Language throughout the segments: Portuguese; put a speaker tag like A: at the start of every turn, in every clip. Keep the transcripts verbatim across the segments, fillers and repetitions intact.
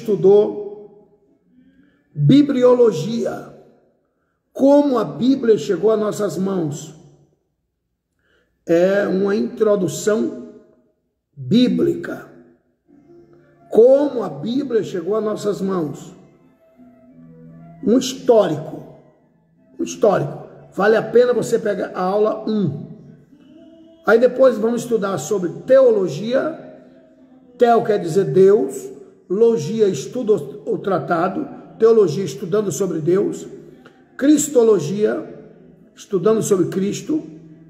A: estudou bibliologia, como a Bíblia chegou às nossas mãos. É uma introdução bíblica. Como a Bíblia chegou às nossas mãos. Um histórico. Um histórico. Vale a pena você pegar a aula um. Aí depois vamos estudar sobre teologia. Teo quer dizer Deus. Logia, estuda o tratado. Teologia, estudando sobre Deus. Cristologia, estudando sobre Cristo.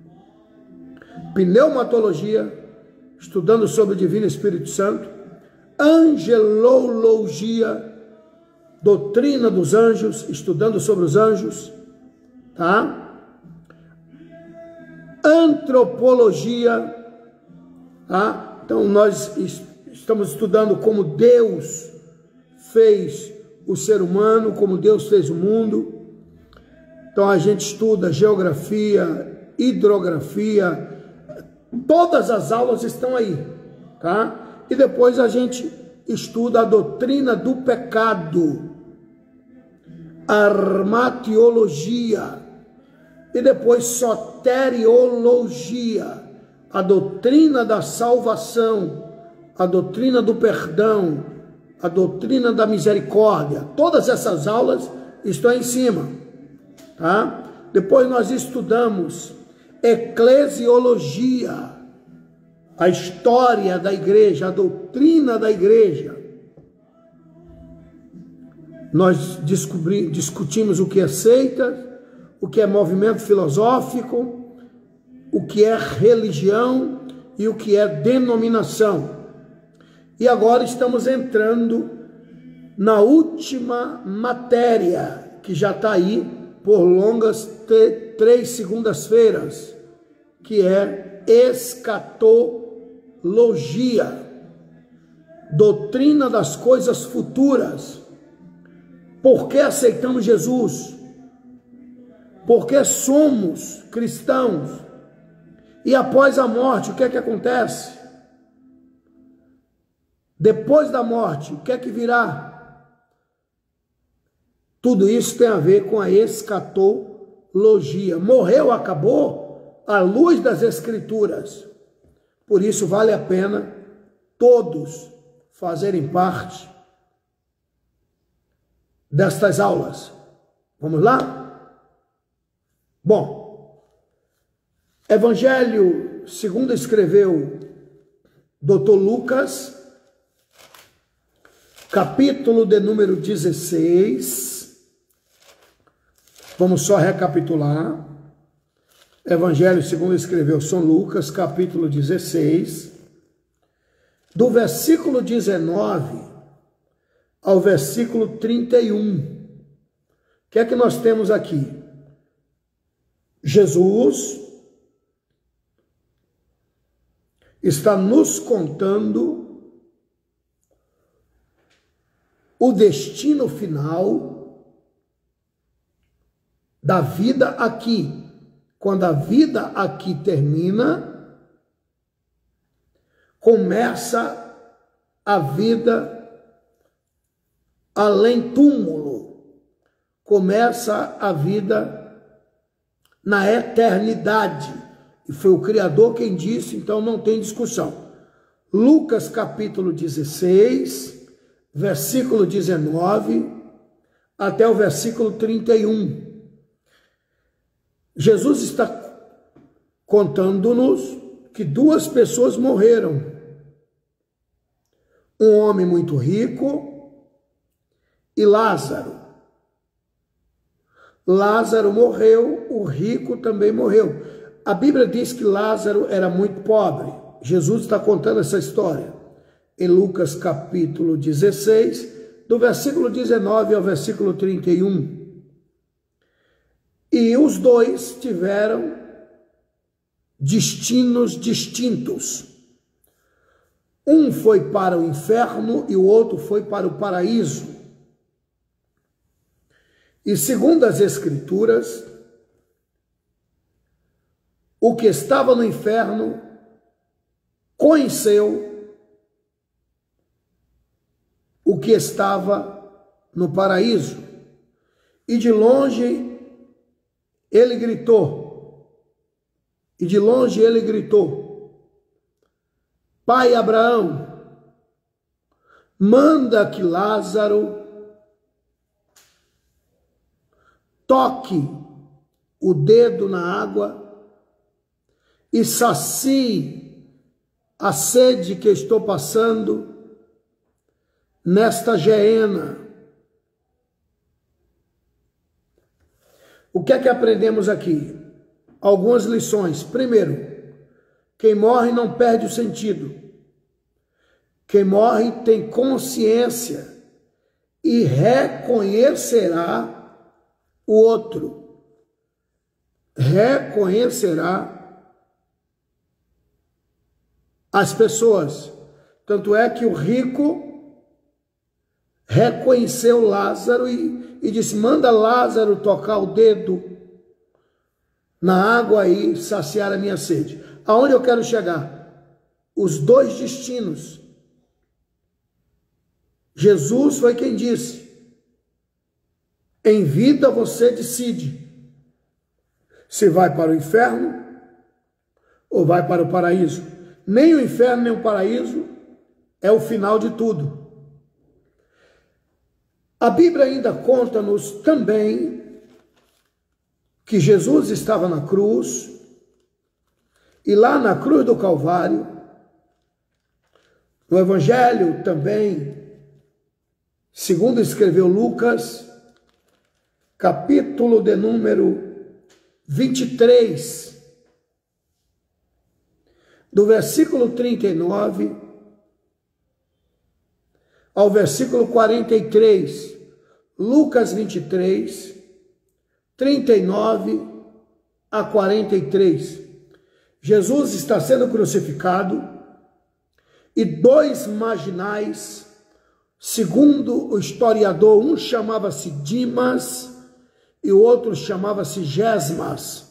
A: Pneumatologia, estudando sobre o Divino Espírito Santo. Angelologia, doutrina dos anjos, estudando sobre os anjos, tá? Antropologia, tá? Então nós estamos estudando como Deus fez o ser humano, como Deus fez o mundo. Então a gente estuda geografia, hidrografia, todas as aulas estão aí, tá? E depois a gente estuda a doutrina do pecado, armatiologia, e depois soteriologia, a doutrina da salvação, a doutrina do perdão, a doutrina da misericórdia. Todas essas aulas estão em cima, tá? Depois nós estudamos eclesiologia, a história da igreja, a doutrina da igreja. Nós descobri, discutimos o que é seita, o que é movimento filosófico, o que é religião e o que é denominação. E agora estamos entrando na última matéria, que já está aí por longas três segundas-feiras, que é escatologia. Logia, doutrina das coisas futuras. Por que aceitamos Jesus? Por que somos cristãos? E após a morte, o que é que acontece? Depois da morte, o que é que virá? Tudo isso tem a ver com a escatologia. Morreu, acabou, à luz das Escrituras. Por isso vale a pena todos fazerem parte destas aulas. Vamos lá? Bom, Evangelho segundo escreveu doutor Lucas, capítulo de número dezesseis. Vamos só recapitular. Evangelho segundo escreveu São Lucas, capítulo dezesseis, do versículo dezenove ao versículo trinta e um. O que é que nós temos aqui? Jesus está nos contando o destino final da vida aqui. Quando a vida aqui termina, começa a vida além túmulo, começa a vida na eternidade. E foi o Criador quem disse, então não tem discussão. Lucas capítulo dezesseis, versículo dezenove, até o versículo trinta e um. Jesus está contando-nos que duas pessoas morreram. Um homem muito rico e Lázaro. Lázaro morreu, o rico também morreu. A Bíblia diz que Lázaro era muito pobre. Jesus está contando essa história em Lucas capítulo dezesseis, do versículo dezenove ao versículo trinta e um. E os dois tiveram destinos distintos. Um foi para o inferno e o outro foi para o paraíso. E segundo as Escrituras, o que estava no inferno conheceu o que estava no paraíso. E de longe ele gritou, e de longe ele gritou: Pai Abraão, manda que Lázaro toque o dedo na água e sacie a sede que estou passando nesta geena. O que é que aprendemos aqui? Algumas lições. Primeiro, quem morre não perde o sentido. Quem morre tem consciência e reconhecerá o outro. Reconhecerá as pessoas. Tanto é que o rico reconheceu Lázaro e, e disse: manda Lázaro tocar o dedo na água e saciar a minha sede. Aonde eu quero chegar? Os dois destinos. Jesus foi quem disse: em vida você decide se vai para o inferno ou vai para o paraíso. Nem o inferno nem o paraíso é o final de tudo. A Bíblia ainda conta-nos também que Jesus estava na cruz, e lá na cruz do Calvário, no Evangelho também, segundo escreveu Lucas, capítulo de número vinte e três, do versículo trinta e nove ao versículo quarenta e três, Lucas vinte e três, trinta e nove a quarenta e três. Jesus está sendo crucificado e dois marginais, segundo o historiador, um chamava-se Dimas e o outro chamava-se Gesmas.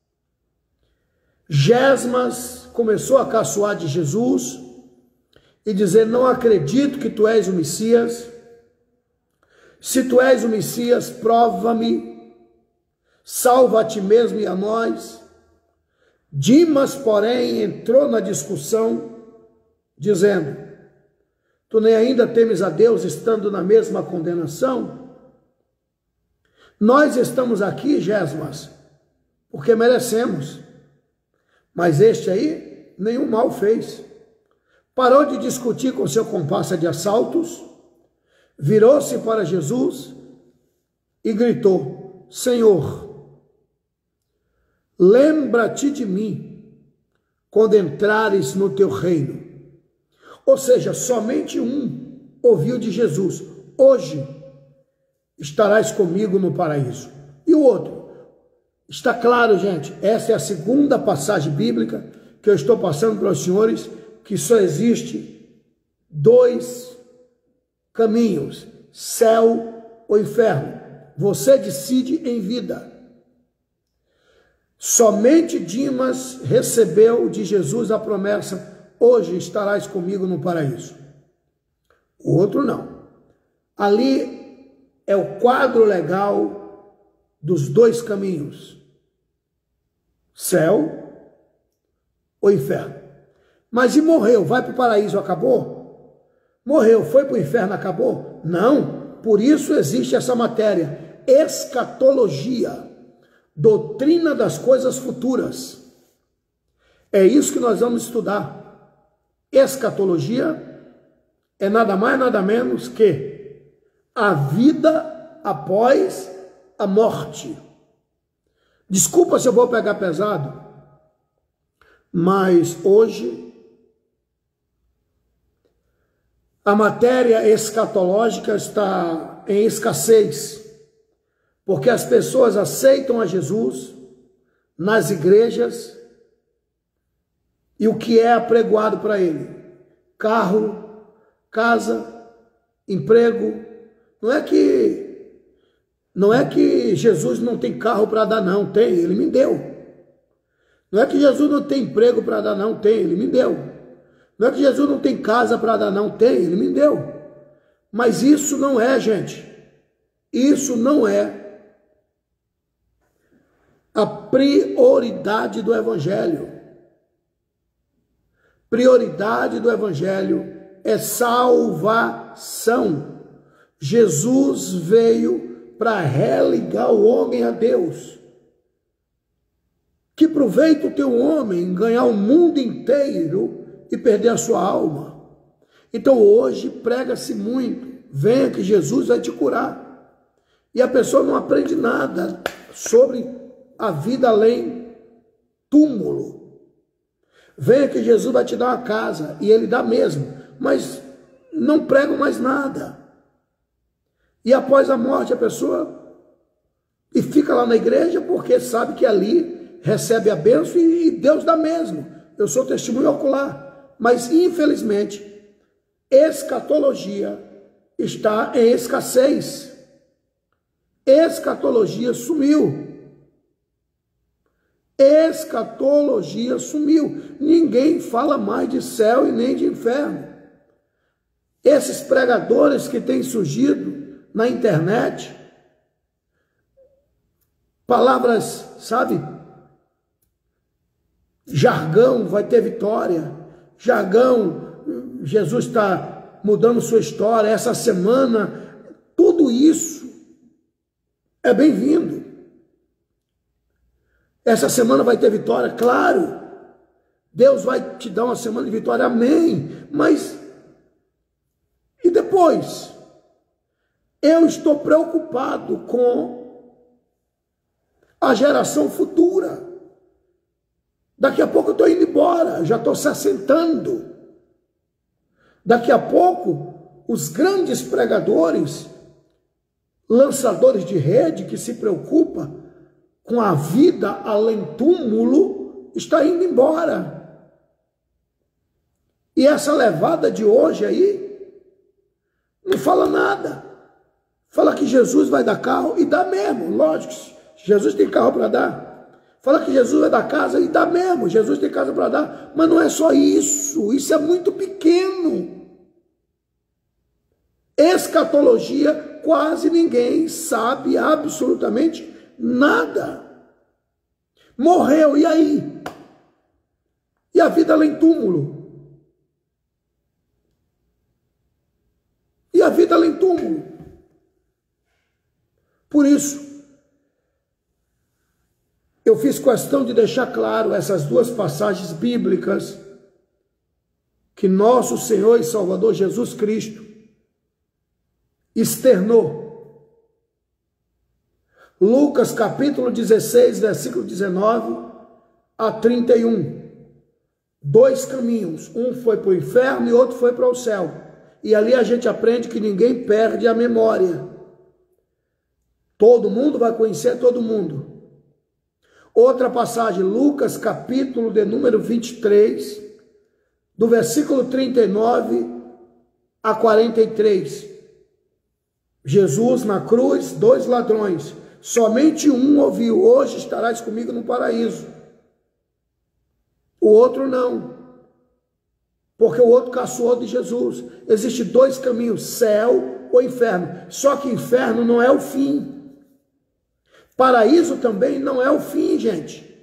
A: Gesmas começou a caçoar de Jesus e dizer: não acredito que tu és o Messias. Se tu és o Messias, prova-me, salva a ti mesmo e a nós. Dimas, porém, entrou na discussão, dizendo: tu nem ainda temes a Deus, estando na mesma condenação? Nós estamos aqui, Gesmas, porque merecemos, mas este aí nenhum mal fez. Parou de discutir com seu comparsa de assaltos, virou-se para Jesus e gritou: Senhor, lembra-te de mim quando entrares no teu reino. Ou seja, somente um ouviu de Jesus: hoje estarás comigo no paraíso. E o outro? Está claro, gente, essa é a segunda passagem bíblica que eu estou passando para os senhores, que só existe dois caminhos, céu ou inferno. Você decide em vida. Somente Dimas recebeu de Jesus a promessa: hoje estarás comigo no paraíso. O outro não. Ali é o quadro legal dos dois caminhos, céu ou inferno. Mas e morreu? Vai para o paraíso, acabou? Morreu, foi para o inferno, acabou? Não, por isso existe essa matéria, escatologia, doutrina das coisas futuras. É isso que nós vamos estudar. Escatologia é nada mais, nada menos que a vida após a morte. Desculpa se eu vou pegar pesado, mas hoje a matéria escatológica está em escassez, porque as pessoas aceitam a Jesus nas igrejas e o que é apregoado para ele? Carro, casa, emprego. Não é que não é que Jesus não tem carro para dar, não, tem, ele me deu. Não é que Jesus não tem emprego para dar, não, tem, ele me deu. Não é que Jesus não tem casa para dar, não, tem, ele me deu. Mas isso não é, gente, isso não é a prioridade do Evangelho. Prioridade do Evangelho é salvação. Jesus veio para religar o homem a Deus. Que proveito tem o homem ganhar o mundo inteiro e perder a sua alma? Então hoje prega-se muito, venha que Jesus vai te curar. E a pessoa não aprende nada sobre a vida além túmulo. Venha que Jesus vai te dar uma casa, e ele dá mesmo, mas não pregam mais nada. E após a morte a pessoa e fica lá na igreja porque sabe que ali recebe a bênção e Deus dá mesmo. Eu sou testemunho ocular, mas infelizmente escatologia está em escassez. Escatologia sumiu. Escatologia sumiu. Ninguém fala mais de céu e nem de inferno. Esses pregadores que têm surgido na internet, palavras, sabe? Jargão, vai ter vitória. Jargão, Jesus está mudando sua história. Essa semana, tudo isso é bem-vindo. Essa semana vai ter vitória, claro. Deus vai te dar uma semana de vitória, amém. Mas, e depois? Eu estou preocupado com a geração futura. Daqui a pouco eu estou indo embora, já estou se assentando. Daqui a pouco, os grandes pregadores, lançadores de rede que se preocupam com a vida além túmulo, está indo embora. E essa levada de hoje aí, não fala nada. Fala que Jesus vai dar carro, e dá mesmo, lógico, Jesus tem carro para dar. Fala que Jesus vai dar casa, e dá mesmo, Jesus tem casa para dar. Mas não é só isso, isso é muito pequeno. Escatologia, quase ninguém sabe absolutamente nada. Morreu, e aí? E a vida além túmulo? E a vida além túmulo? Por isso, eu fiz questão de deixar claro essas duas passagens bíblicas que nosso Senhor e Salvador Jesus Cristo externou. Lucas capítulo dezesseis, versículo dezenove a trinta e um. Dois caminhos, um foi para o inferno e outro foi para o céu. E ali a gente aprende que ninguém perde a memória. Todo mundo vai conhecer todo mundo. Outra passagem, Lucas capítulo de número vinte e três, do versículo trinta e nove a quarenta e três. Jesus na cruz, dois ladrões. Somente um ouviu: hoje estarás comigo no paraíso. O outro não. Porque o outro caçoou de Jesus. Existem dois caminhos, céu ou inferno. Só que inferno não é o fim. Paraíso também não é o fim, gente.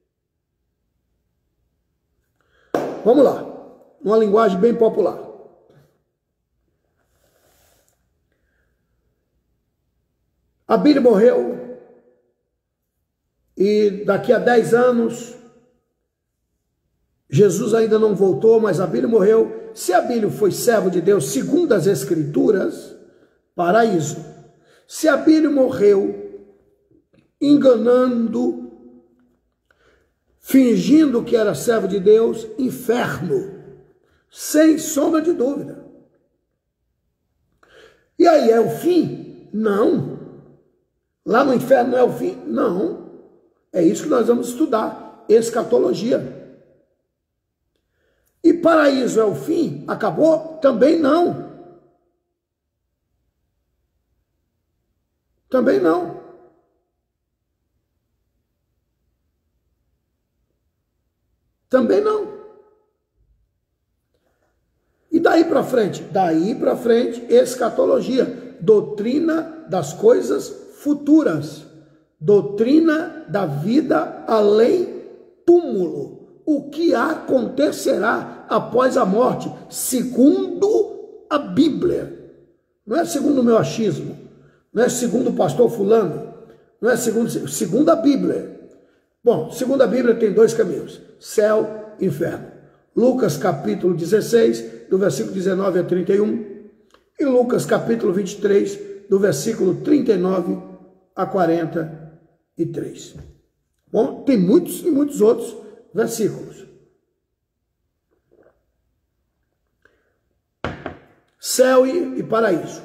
A: Vamos lá. Uma linguagem bem popular. A Bíblia morreu e daqui a dez anos Jesus ainda não voltou, mas a Bíblia morreu. Se a Bíblia foi servo de Deus segundo as Escrituras, paraíso. Se a Bíblia morreu enganando, fingindo que era servo de Deus, inferno, sem sombra de dúvida. E aí é o fim? Não. Lá no inferno não é o fim? Não. É isso que nós vamos estudar, escatologia. E paraíso é o fim? Acabou? Também não. Também não. Também não. E daí daí para frente? Daí para frente, escatologia, doutrina das coisas futuras, doutrina da vida além túmulo, o que acontecerá após a morte, segundo a Bíblia. Não é segundo o meu achismo, não é segundo o pastor fulano, não é segundo, segundo a Bíblia. Bom, segundo a Bíblia tem dois caminhos, céu e inferno. Lucas capítulo dezesseis, do versículo dezenove a trinta e um, e Lucas capítulo vinte e três, do versículo trinta e nove a quarenta e três. Bom, tem muitos e muitos outros versículos. Céu e, e paraíso.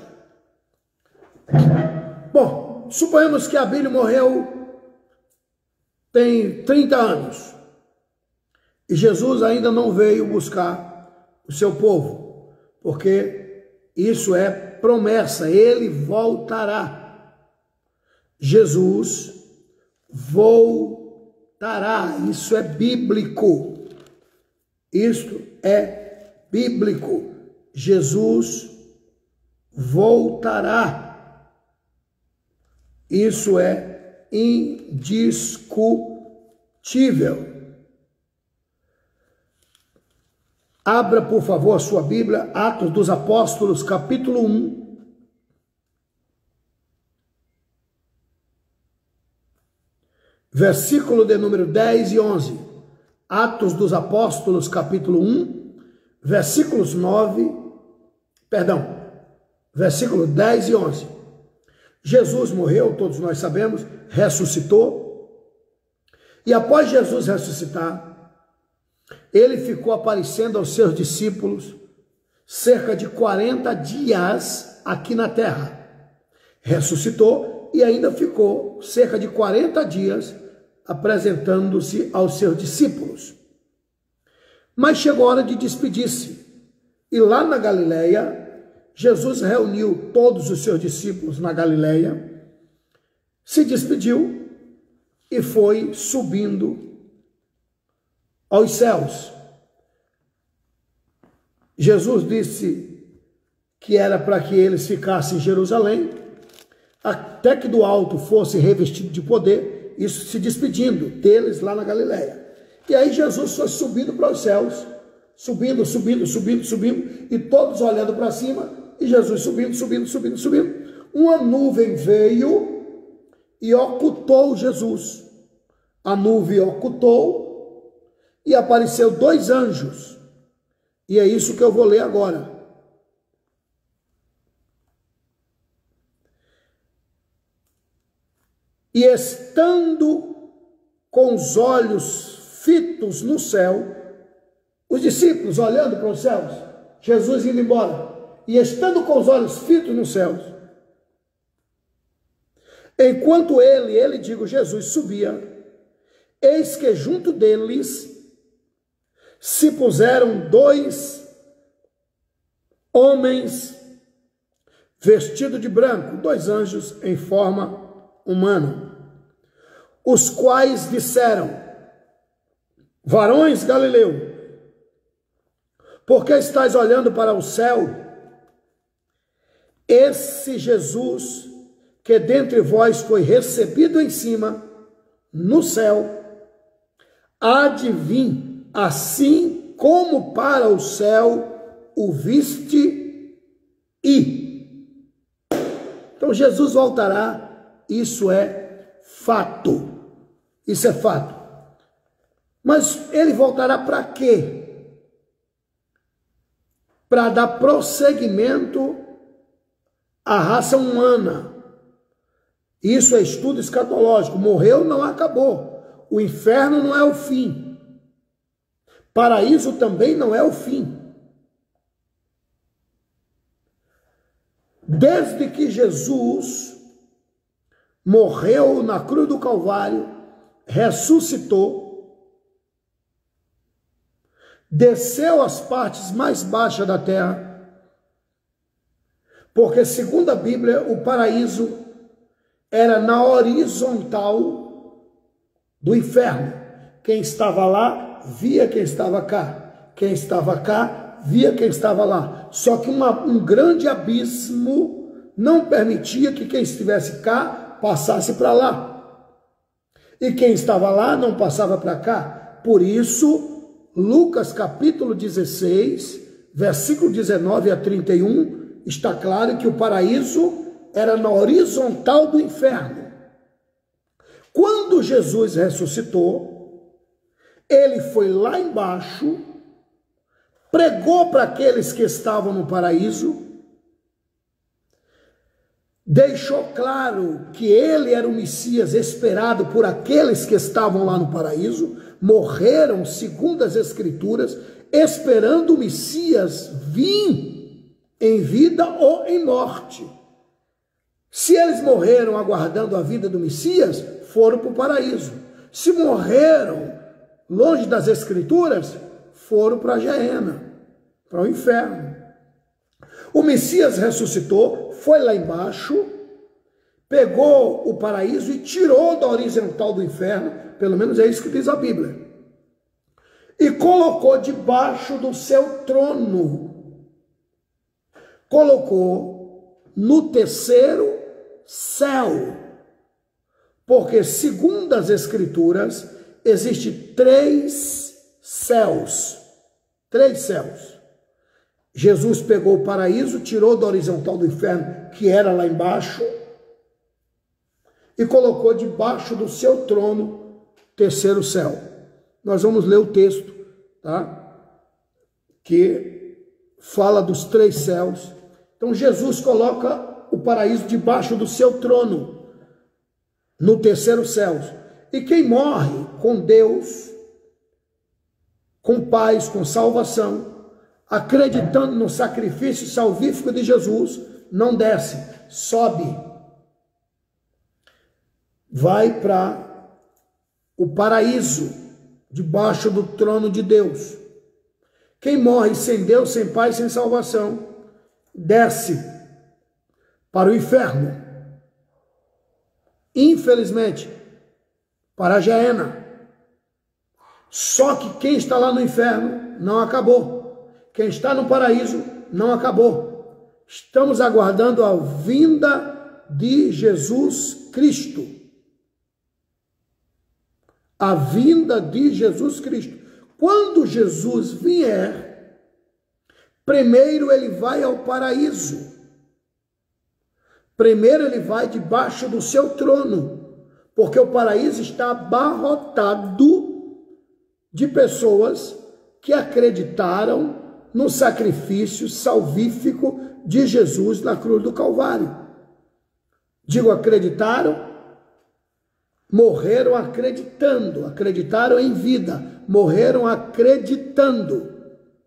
A: Bom, suponhamos que Abílio morreu tem trinta anos. E Jesus ainda não veio buscar o seu povo, porque isso é promessa, ele voltará. Jesus voltará, isso é bíblico. Isto é bíblico. Jesus voltará. Isso é indiscutível. Abra, por favor, a sua Bíblia, Atos dos Apóstolos, capítulo um. Versículo de número dez e onze. Atos dos Apóstolos, capítulo um, versículos nove, perdão, versículo dez e onze. Jesus morreu, todos nós sabemos, ressuscitou. E após Jesus ressuscitar, ele ficou aparecendo aos seus discípulos cerca de quarenta dias aqui na terra. Ressuscitou e ainda ficou cerca de quarenta dias apresentando-se aos seus discípulos. Mas chegou a hora de despedir-se. E lá na Galileia, Jesus reuniu todos os seus discípulos na Galileia, se despediu e foi subindo aos céus. Jesus disse que era para que eles ficassem em Jerusalém, até que do alto fosse revestido de poder, isso se despedindo deles lá na Galileia. E aí Jesus foi subindo para os céus, subindo, subindo, subindo, subindo, e todos olhando para cima, e Jesus subindo, subindo, subindo, subindo. Uma nuvem veio e ocultou Jesus. A nuvem ocultou, e apareceu dois anjos. E é isso que eu vou ler agora. E estando com os olhos fitos no céu, os discípulos olhando para os céus, Jesus indo embora, e estando com os olhos fitos nos céus, enquanto ele, ele digo Jesus, subia, eis que junto deles se puseram dois homens vestidos de branco, dois anjos em forma humana, os quais disseram: varões Galileu, por que estáis olhando para o céu? Esse Jesus que dentre vós foi recebido em cima, no céu, há de vir, assim como para o céu o viste ir. Então Jesus voltará, isso é fato, isso é fato. Mas ele voltará para quê? Para dar prosseguimento à raça humana. Isso é estudo escatológico. Morreu, não acabou. O inferno não é o fim. Paraíso também não é o fim. Desde que Jesus morreu na cruz do Calvário, ressuscitou, desceu às partes mais baixas da terra, porque segundo a Bíblia, o paraíso era na horizontal do inferno. Quem estava lá via quem estava cá, quem estava cá via quem estava lá. Só que uma, um grande abismo não permitia que quem estivesse cá passasse para lá. E quem estava lá não passava para cá. Por isso, Lucas capítulo dezesseis, versículo dezenove a trinta e um, está claro que o paraíso era na horizontal do inferno. Quando Jesus ressuscitou, ele foi lá embaixo, pregou para aqueles que estavam no paraíso, deixou claro que ele era o Messias esperado por aqueles que estavam lá no paraíso, morreram, segundo as Escrituras, esperando o Messias vir em vida ou em morte. Se eles morreram aguardando a vida do Messias, foram para o paraíso. Se morreram longe das Escrituras, foram para a Geena, para o inferno. O Messias ressuscitou, foi lá embaixo, pegou o paraíso e tirou da horizontal do inferno, pelo menos é isso que diz a Bíblia, e colocou debaixo do seu trono, colocou no terceiro céu, porque segundo as Escrituras, existem três céus, três céus. Jesus pegou o paraíso, tirou da horizontal do inferno, que era lá embaixo, e colocou debaixo do seu trono, terceiro céu. Nós vamos ler o texto, tá? Que fala dos três céus. Então Jesus coloca o paraíso debaixo do seu trono, no terceiro céu. E quem morre com Deus, com paz, com salvação, acreditando no sacrifício salvífico de Jesus, não desce, sobe, vai para o paraíso, debaixo do trono de Deus. Quem morre sem Deus, sem paz, sem salvação, desce para o inferno, infelizmente, para a Geena. Só que quem está lá no inferno não acabou. Quem está no paraíso não acabou. Estamos aguardando a vinda de Jesus Cristo. A vinda de Jesus Cristo. Quando Jesus vier, primeiro ele vai ao paraíso. Primeiro ele vai debaixo do seu trono, porque o paraíso está abarrotado de pessoas que acreditaram no sacrifício salvífico de Jesus na cruz do Calvário. Digo, acreditaram, morreram acreditando, acreditaram em vida, morreram acreditando.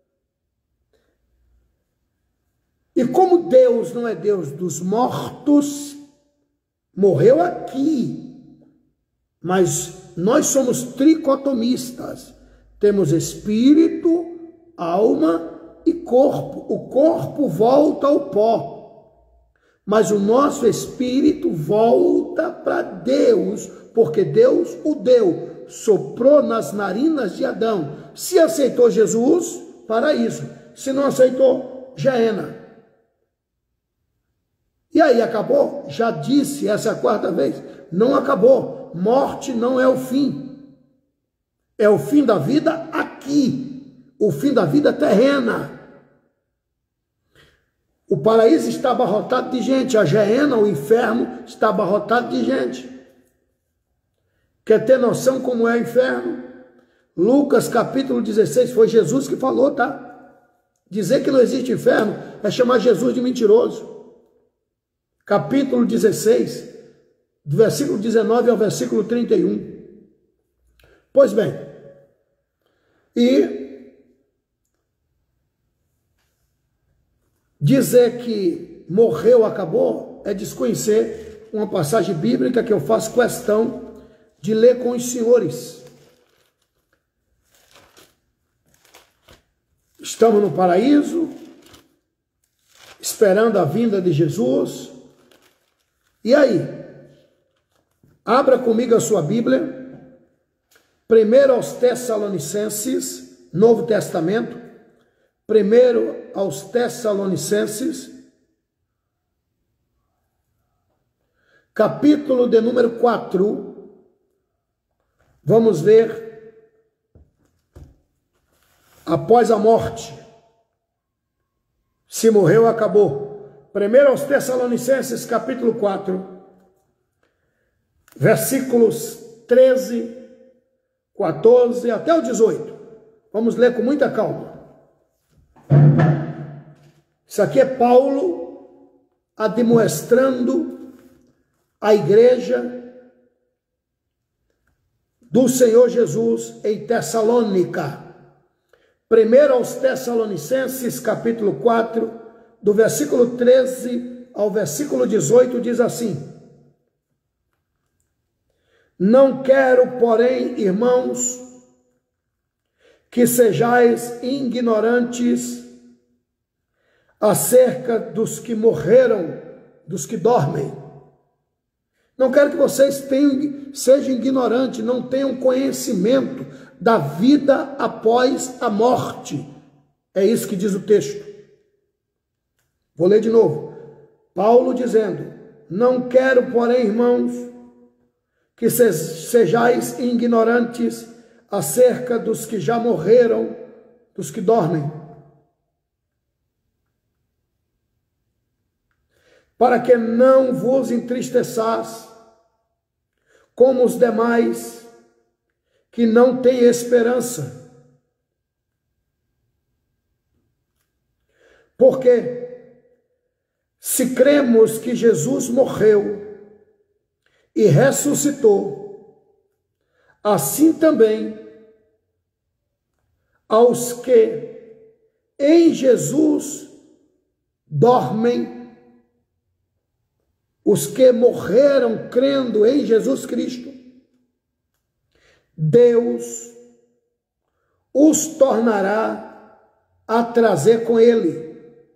A: E como Deus não é Deus dos mortos, morreu aqui, mas nós somos tricotomistas, temos espírito, alma e corpo. O corpo volta ao pó, mas o nosso espírito volta para Deus, porque Deus o deu, soprou nas narinas de Adão. Se aceitou Jesus, paraíso. Se não aceitou, Geena. E aí, acabou? Já disse, essa é a quarta vez. Não acabou. Morte não é o fim. É o fim da vida aqui. O fim da vida terrena. O paraíso está abarrotado de gente. A Geena, o inferno, está abarrotado de gente. Quer ter noção como é o inferno? Lucas capítulo dezesseis, foi Jesus que falou, tá? Dizer que não existe inferno é chamar Jesus de mentiroso. Capítulo dezesseis, do versículo dezenove ao versículo trinta e um. Pois bem, e dizer que morreu, acabou, é desconhecer uma passagem bíblica que eu faço questão de ler com os senhores. Estamos no paraíso, esperando a vinda de Jesus. E aí? Abra comigo a sua Bíblia, primeiro aos Tessalonicenses, Novo Testamento, Primeiro aos Tessalonicenses, capítulo de número quatro, vamos ver, após a morte, se morreu, acabou. Primeiro aos Tessalonicenses, capítulo quatro, versículos treze, quatorze até o dezoito. Vamos ler com muita calma. Isso aqui é Paulo admoestrando a igreja do Senhor Jesus em Tessalônica. Primeiro aos Tessalonicenses, capítulo quatro, do versículo treze ao versículo dezoito, diz assim: Não quero, porém, irmãos, que sejais ignorantes acerca dos que morreram, dos que dormem. Não quero que vocês tenham, sejam ignorantes, não tenham conhecimento da vida após a morte. É isso que diz o texto. Vou ler de novo. Paulo dizendo: Não quero, porém, irmãos, que sejais ignorantes acerca dos que já morreram, dos que dormem, para que não vos entristeçais como os demais que não têm esperança. Porque se cremos que Jesus morreu e ressuscitou, assim também aos que em Jesus dormem, os que morreram crendo em Jesus Cristo, Deus os tornará a trazer com ele.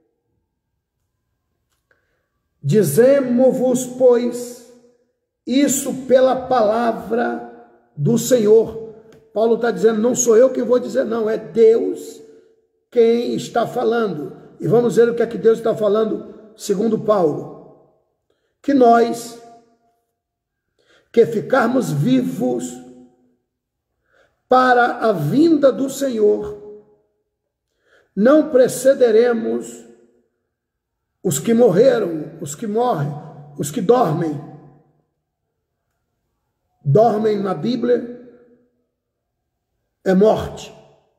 A: Dizemo-vos, pois, isso pela palavra do Senhor. Paulo está dizendo, não sou eu que vou dizer, não, é Deus quem está falando. E vamos ver o que é que Deus está falando, segundo Paulo. Que nós, que ficarmos vivos para a vinda do Senhor, não precederemos os que morreram, os que morrem, os que dormem. Dormem na Bíblia é morte.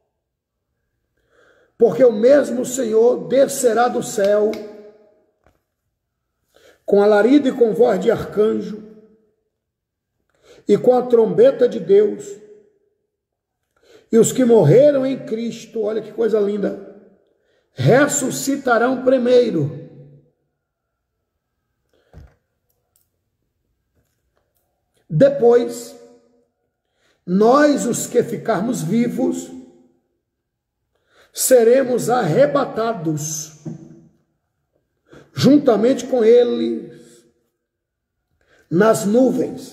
A: Porque o mesmo Senhor descerá do céu com alarido e com voz de arcanjo, e com a trombeta de Deus, e os que morreram em Cristo, olha que coisa linda, ressuscitarão primeiro. Depois, nós, os que ficarmos vivos, seremos arrebatados juntamente com eles nas nuvens,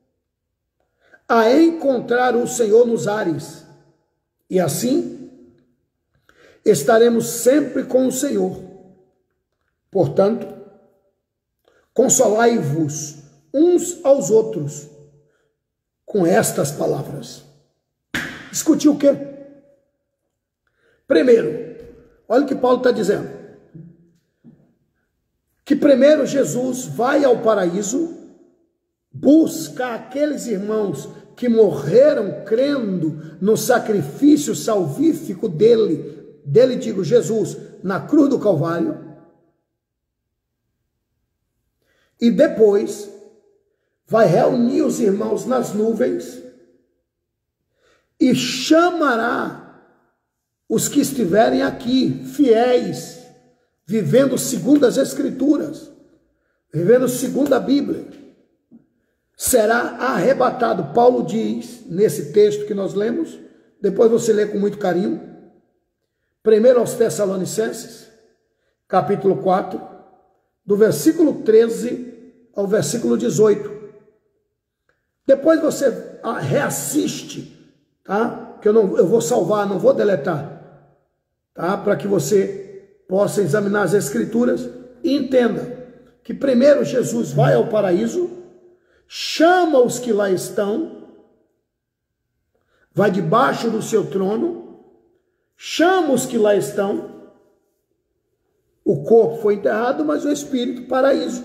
A: a encontrar o Senhor nos ares, e assim estaremos sempre com o Senhor. Portanto, consolai-vos uns aos outros com estas palavras. Discutir o quê? Primeiro, olha o que Paulo está dizendo. Que primeiro Jesus vai ao paraíso, busca aqueles irmãos que morreram crendo no sacrifício salvífico dele, dele digo, Jesus, na cruz do Calvário, e depois vai reunir os irmãos nas nuvens e chamará os que estiverem aqui, fiéis, vivendo segundo as Escrituras, vivendo segundo a Bíblia, será arrebatado. Paulo diz, nesse texto que nós lemos, depois você lê com muito carinho, primeiro aos Tessalonicenses, capítulo quatro, do versículo treze ao versículo dezoito. Depois você reassiste, tá? Que eu, não, eu vou salvar, não vou deletar. tá? Para que você possa examinar as Escrituras e entenda que primeiro Jesus vai ao paraíso, chama os que lá estão, vai debaixo do seu trono, chama os que lá estão, o corpo foi enterrado, mas o espírito, paraíso.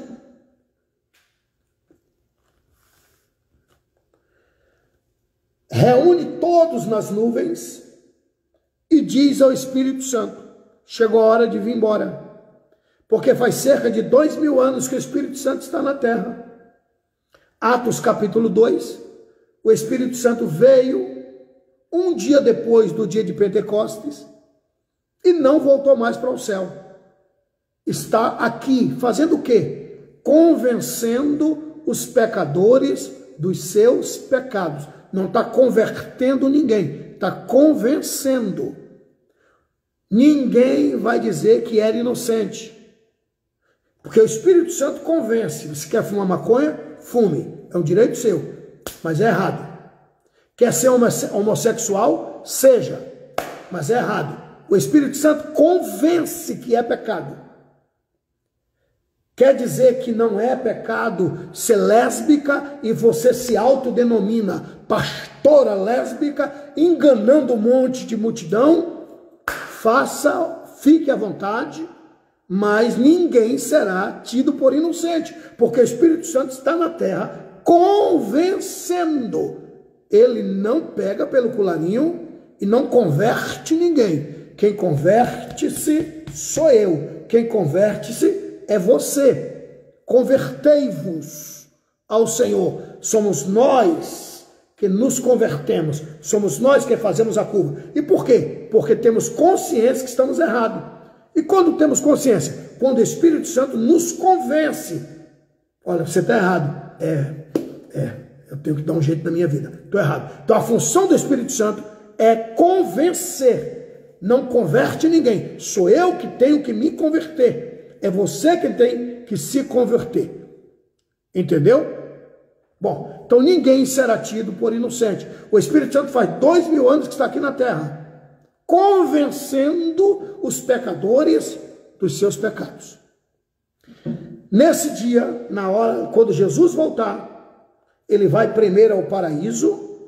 A: Reúne todos nas nuvens e diz ao Espírito Santo, chegou a hora de vir embora, porque faz cerca de dois mil anos que o Espírito Santo está na terra. Atos capítulo dois, o Espírito Santo veio um dia depois do dia de Pentecostes e não voltou mais para o céu. Está aqui fazendo o quê? Convencendo os pecadores dos seus pecados. Não está convertendo ninguém, está convencendo. Ninguém vai dizer que era inocente, porque o Espírito Santo convence. Você quer fumar maconha? Fume, é um direito seu, mas é errado. Quer ser homossexual? Seja, mas é errado. O Espírito Santo convence que é pecado. Quer dizer que não é pecado ser lésbica e você se autodenomina pastora lésbica, enganando um monte de multidão? Faça, fique à vontade, mas ninguém será tido por inocente, porque o Espírito Santo está na terra convencendo. Ele não pega pelo colarinho e não converte ninguém. Quem converte-se sou eu. Quem converte-se é você. Convertei-vos ao Senhor. Somos nós que nos convertemos. Somos nós que fazemos a curva. E por quê? Porque temos consciência que estamos errados. E quando temos consciência? Quando o Espírito Santo nos convence. Olha, você está errado. É, é, eu tenho que dar um jeito na minha vida. Estou errado. Então a função do Espírito Santo é convencer. Não converte ninguém. Sou eu que tenho que me converter. É você que tem que se converter. Entendeu? Bom, então ninguém será tido por inocente. O Espírito Santo faz dois mil anos que está aqui na terra, convencendo os pecadores dos seus pecados. Nesse dia, na hora, quando Jesus voltar, ele vai primeiro ao paraíso,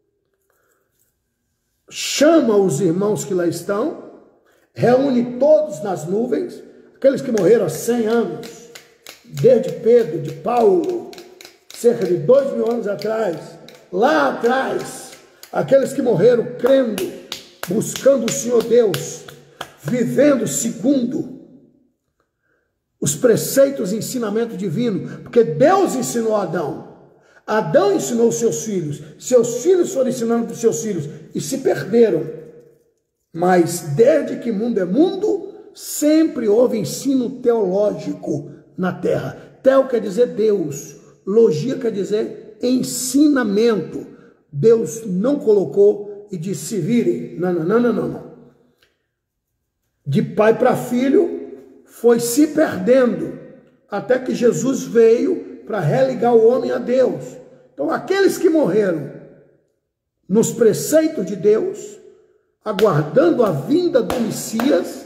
A: chama os irmãos que lá estão, reúne todos nas nuvens, aqueles que morreram há cem anos, desde Pedro, de Paulo, cerca de dois mil anos atrás, lá atrás, aqueles que morreram crendo, buscando o Senhor Deus, vivendo segundo os preceitos e ensinamento divino, porque Deus ensinou a Adão, Adão ensinou os seus filhos, seus filhos foram ensinando para os seus filhos e se perderam, mas desde que mundo é mundo, sempre houve ensino teológico na terra. Teo quer dizer Deus, logia quer dizer ensinamento. Deus não colocou e disse se virem. Não, não, não, não, não, não. De pai para filho foi se perdendo até que Jesus veio para religar o homem a Deus. Então aqueles que morreram nos preceitos de Deus, aguardando a vinda do Messias,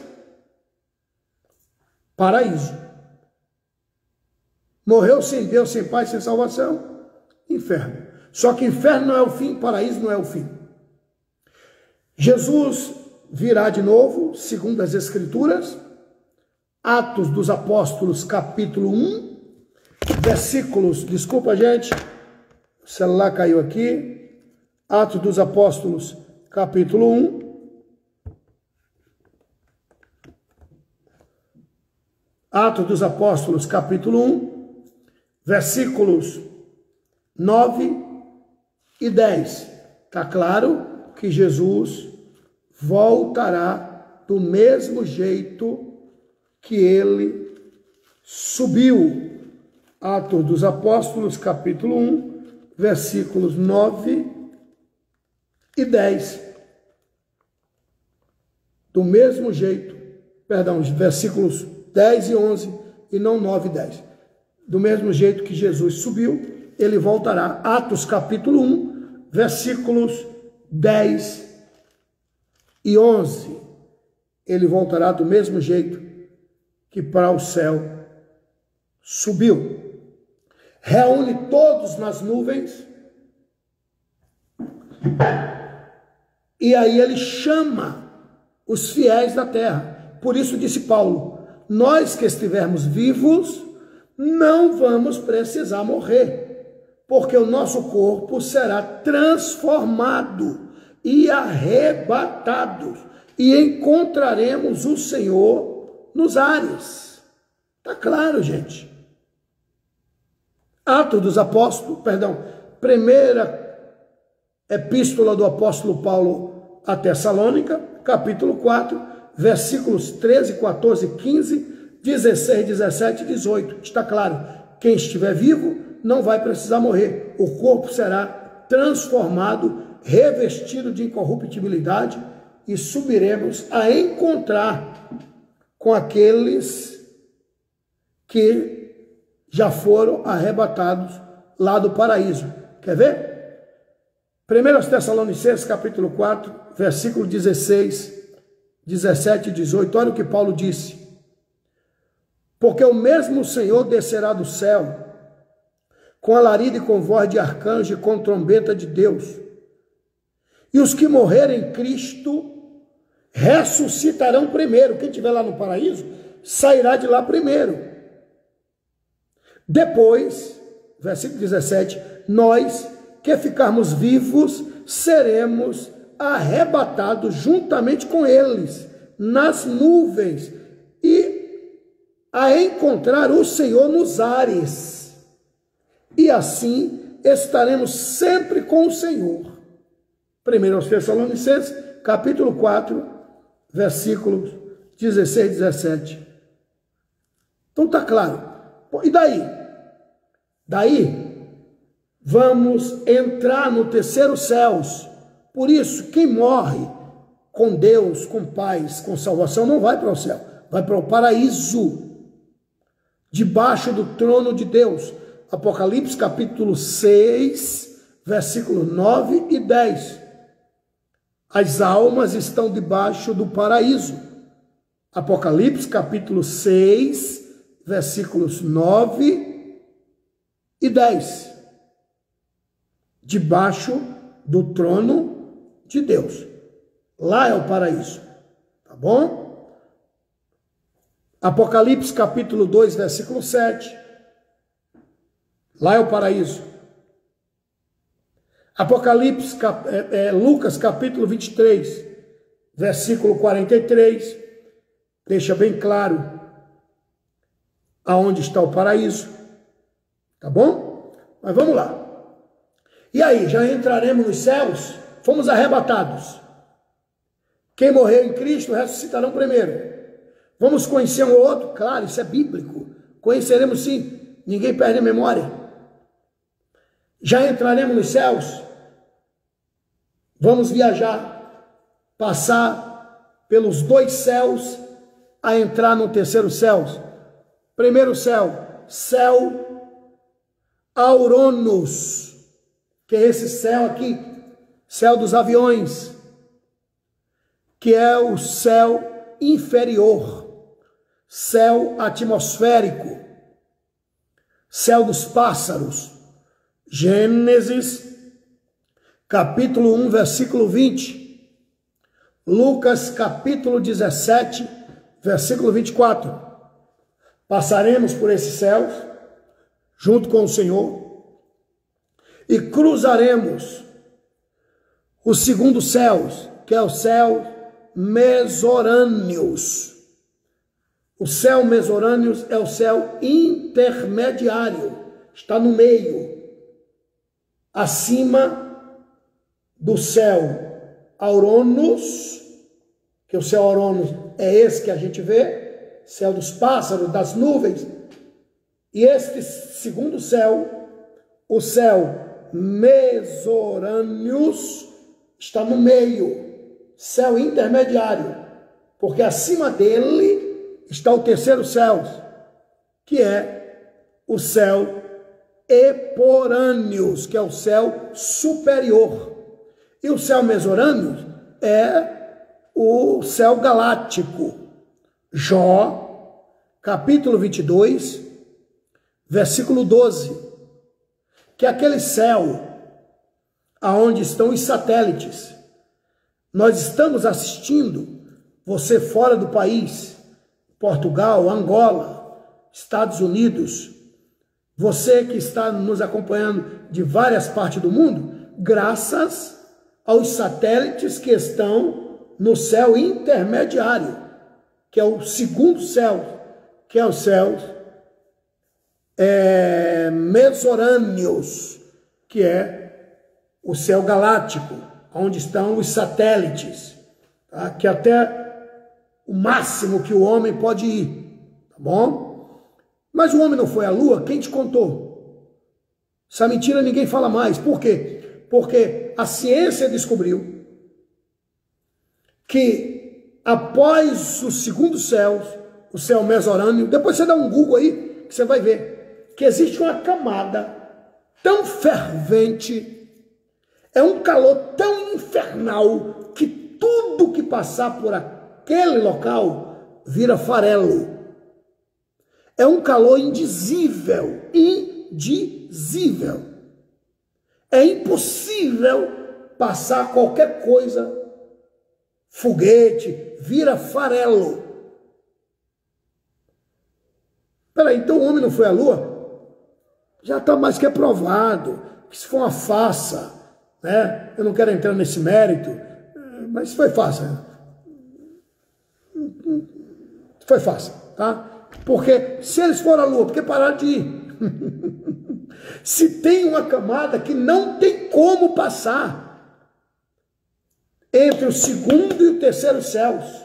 A: paraíso. Morreu sem Deus, sem Pai, sem salvação, inferno. Só que inferno não é o fim, paraíso não é o fim. Jesus virá de novo, segundo as Escrituras, Atos dos Apóstolos, capítulo um, versículos, desculpa gente, o celular caiu aqui, Atos dos Apóstolos, capítulo um, Atos dos Apóstolos, capítulo um, versículos nove e dez. Está claro que Jesus voltará do mesmo jeito que ele subiu. Atos dos Apóstolos, capítulo um, versículos nove e dez. Do mesmo jeito, perdão, versículos dez e onze, e não nove e dez. Do mesmo jeito que Jesus subiu, ele voltará. Atos capítulo um, versículos dez e onze. ele voltará do mesmo jeito que para o céu subiu. Reúne todos nas nuvens, e aí ele chama os fiéis da terra. Por isso disse Paulo, nós que estivermos vivos, não vamos precisar morrer, porque o nosso corpo será transformado e arrebatado, e encontraremos o Senhor nos ares. Tá claro, gente? Atos dos Apóstolos, perdão, primeira epístola do apóstolo Paulo a Tessalônica, capítulo quatro, versículos treze, quatorze, quinze, dezesseis, dezessete e dezoito. Está claro, quem estiver vivo não vai precisar morrer. O corpo será transformado, revestido de incorruptibilidade, e subiremos a encontrar com aqueles que já foram arrebatados lá do paraíso. Quer ver? primeira Tessalonicenses, capítulo quatro, versículo dezesseis, dezessete e dezoito. Olha o que Paulo disse. Porque o mesmo Senhor descerá do céu, com alarido e com voz de arcanjo e com trombeta de Deus. E os que morrerem em Cristo ressuscitarão primeiro. Quem estiver lá no paraíso, sairá de lá primeiro. Depois, versículo dezessete, nós que ficarmos vivos, seremos arrebatados juntamente com eles, nas nuvens, e a encontrar o Senhor nos ares. E assim estaremos sempre com o Senhor. primeira Tessalonicenses, capítulo quatro, versículos dezesseis e dezessete. Então tá claro. E daí? Daí, vamos entrar no terceiro céus. Por isso, quem morre com Deus, com paz, com salvação, não vai para o céu, vai para o paraíso, debaixo do trono de Deus. Apocalipse capítulo seis, versículos nove e dez. As almas estão debaixo do paraíso. Apocalipse capítulo seis, versículos nove e dez. Debaixo do trono de Deus. Lá é o paraíso. Tá bom? Apocalipse capítulo dois, versículo sete. Lá é o paraíso. Apocalipse, cap, é, é, Lucas capítulo vinte e três, versículo quarenta e três. Deixa bem claro aonde está o paraíso, tá bom? Mas vamos lá. E aí, já entraremos nos céus? Fomos arrebatados. Quem morreu em Cristo ressuscitarão primeiro. Vamos conhecer um ou outro? Claro, isso é bíblico. Conheceremos sim, ninguém perde a memória. Já entraremos nos céus? Vamos viajar, passar pelos dois céus, a entrar no terceiro céu. Primeiro céu, céu Auranos, que é esse céu aqui, céu dos aviões, que é o céu inferior, céu atmosférico, céu dos pássaros. Gênesis, capítulo um, versículo vinte. Lucas, capítulo dezessete, versículo vinte e quatro. Passaremos por esses céus, junto com o Senhor, e cruzaremos o segundo céu, que é o céu Mesorâneos. O céu Mesorâneos é o céu intermediário, está no meio, acima do céu Auranos, que o céu Auranos é esse que a gente vê, céu dos pássaros, das nuvens, e este segundo céu, o céu Mesorâneos, está no meio, céu intermediário, porque acima dele está o terceiro céu, que é o céu Eporâneos, que é o céu superior. E o céu Mesorâneos é o céu galáctico. Jó, capítulo vinte e dois, versículo doze, que é aquele céu aonde estão os satélites. Nós estamos assistindo, você fora do país, Portugal, Angola, Estados Unidos, você que está nos acompanhando de várias partes do mundo, graças aos satélites que estão no céu intermediário, que é o segundo céu, que é o céu é, mesorâneos, que é o céu galáctico, onde estão os satélites, tá? Que até o máximo que o homem pode ir, tá bom? Mas o homem não foi à lua, quem te contou? Essa mentira ninguém fala mais. Por quê? Porque a ciência descobriu que após o segundo céu, o céu mesorâneo, depois você dá um Google aí, que você vai ver que existe uma camada tão fervente, é um calor tão infernal, que tudo que passar por aquele local vira farelo. É um calor indizível, indizível. É impossível passar qualquer coisa, foguete, vira farelo. Peraí, então o homem não foi à lua? Já está mais que provado, que isso foi uma farsa, né? Eu não quero entrar nesse mérito, mas foi farsa. Foi farsa, tá? Porque se eles foram à lua, porque pararam de ir? Se tem uma camada que não tem como passar entre o segundo e o terceiro céus.